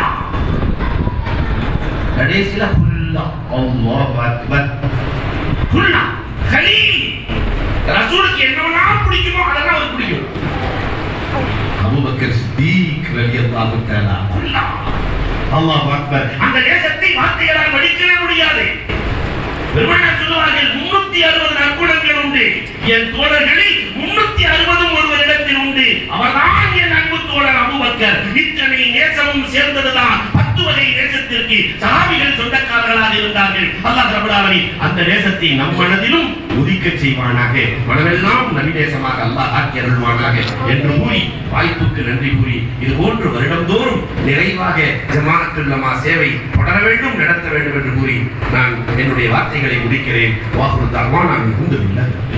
கடைசில ஃபுல்லா அல்லாஹ் அக்பர், ஃபுல்லா கலீல். ரசூலுக்கு என்னெல்லாம் பிடிக்குமோ அதெல்லாம் அவருக்கு பிடிக்கும். அபூபக்கர் சித்தீக் ரலியல்லாஹு தஆலா ஃபுல்லா அல்லாஹ் அக்பர். அந்த நேசத்தை வார்த்தைகளால் வடிக்கவே முடியாது. பெருமானார் சொல்லுவார்கள், 360 நற்குணங்கள் உண்டு, என் தோழர்களில் 360 ஒருவரிடத்தில் உண்டு, அவர்தான் என் அன்பு தோழர் அபூபக்கர். இத்தனை நேசமும் சேர்ந்ததுதான் 10 வகை நேசத்திற்கு சஹாபிகள் சொந்தக்காரர்களாக இருந்தார்கள். அல்லாஹ் ரப்பல் ஆலமீன் அந்த நேசத்தை நம் மனதிலும் உதிக்க செய்வானாக. மனமெல்லாம் நபி நேசமாக அல்லாஹ் ஆக்கி அருள்வானாக என்று கூறி வாய்ப்புக்கு நன்றி கூறி இது போன்று வருடந்தோறும் நிறைவாக ஜமாஅத்துல் உலமா சேவை தொடர வேண்டும், நடத்த வேண்டும் என்று கூறி நான் என்னுடைய வார்த்தைகளை முடிக்கிறேன். வாஹுரு தஅவானா அல்ஹம்துலில்லாஹ்.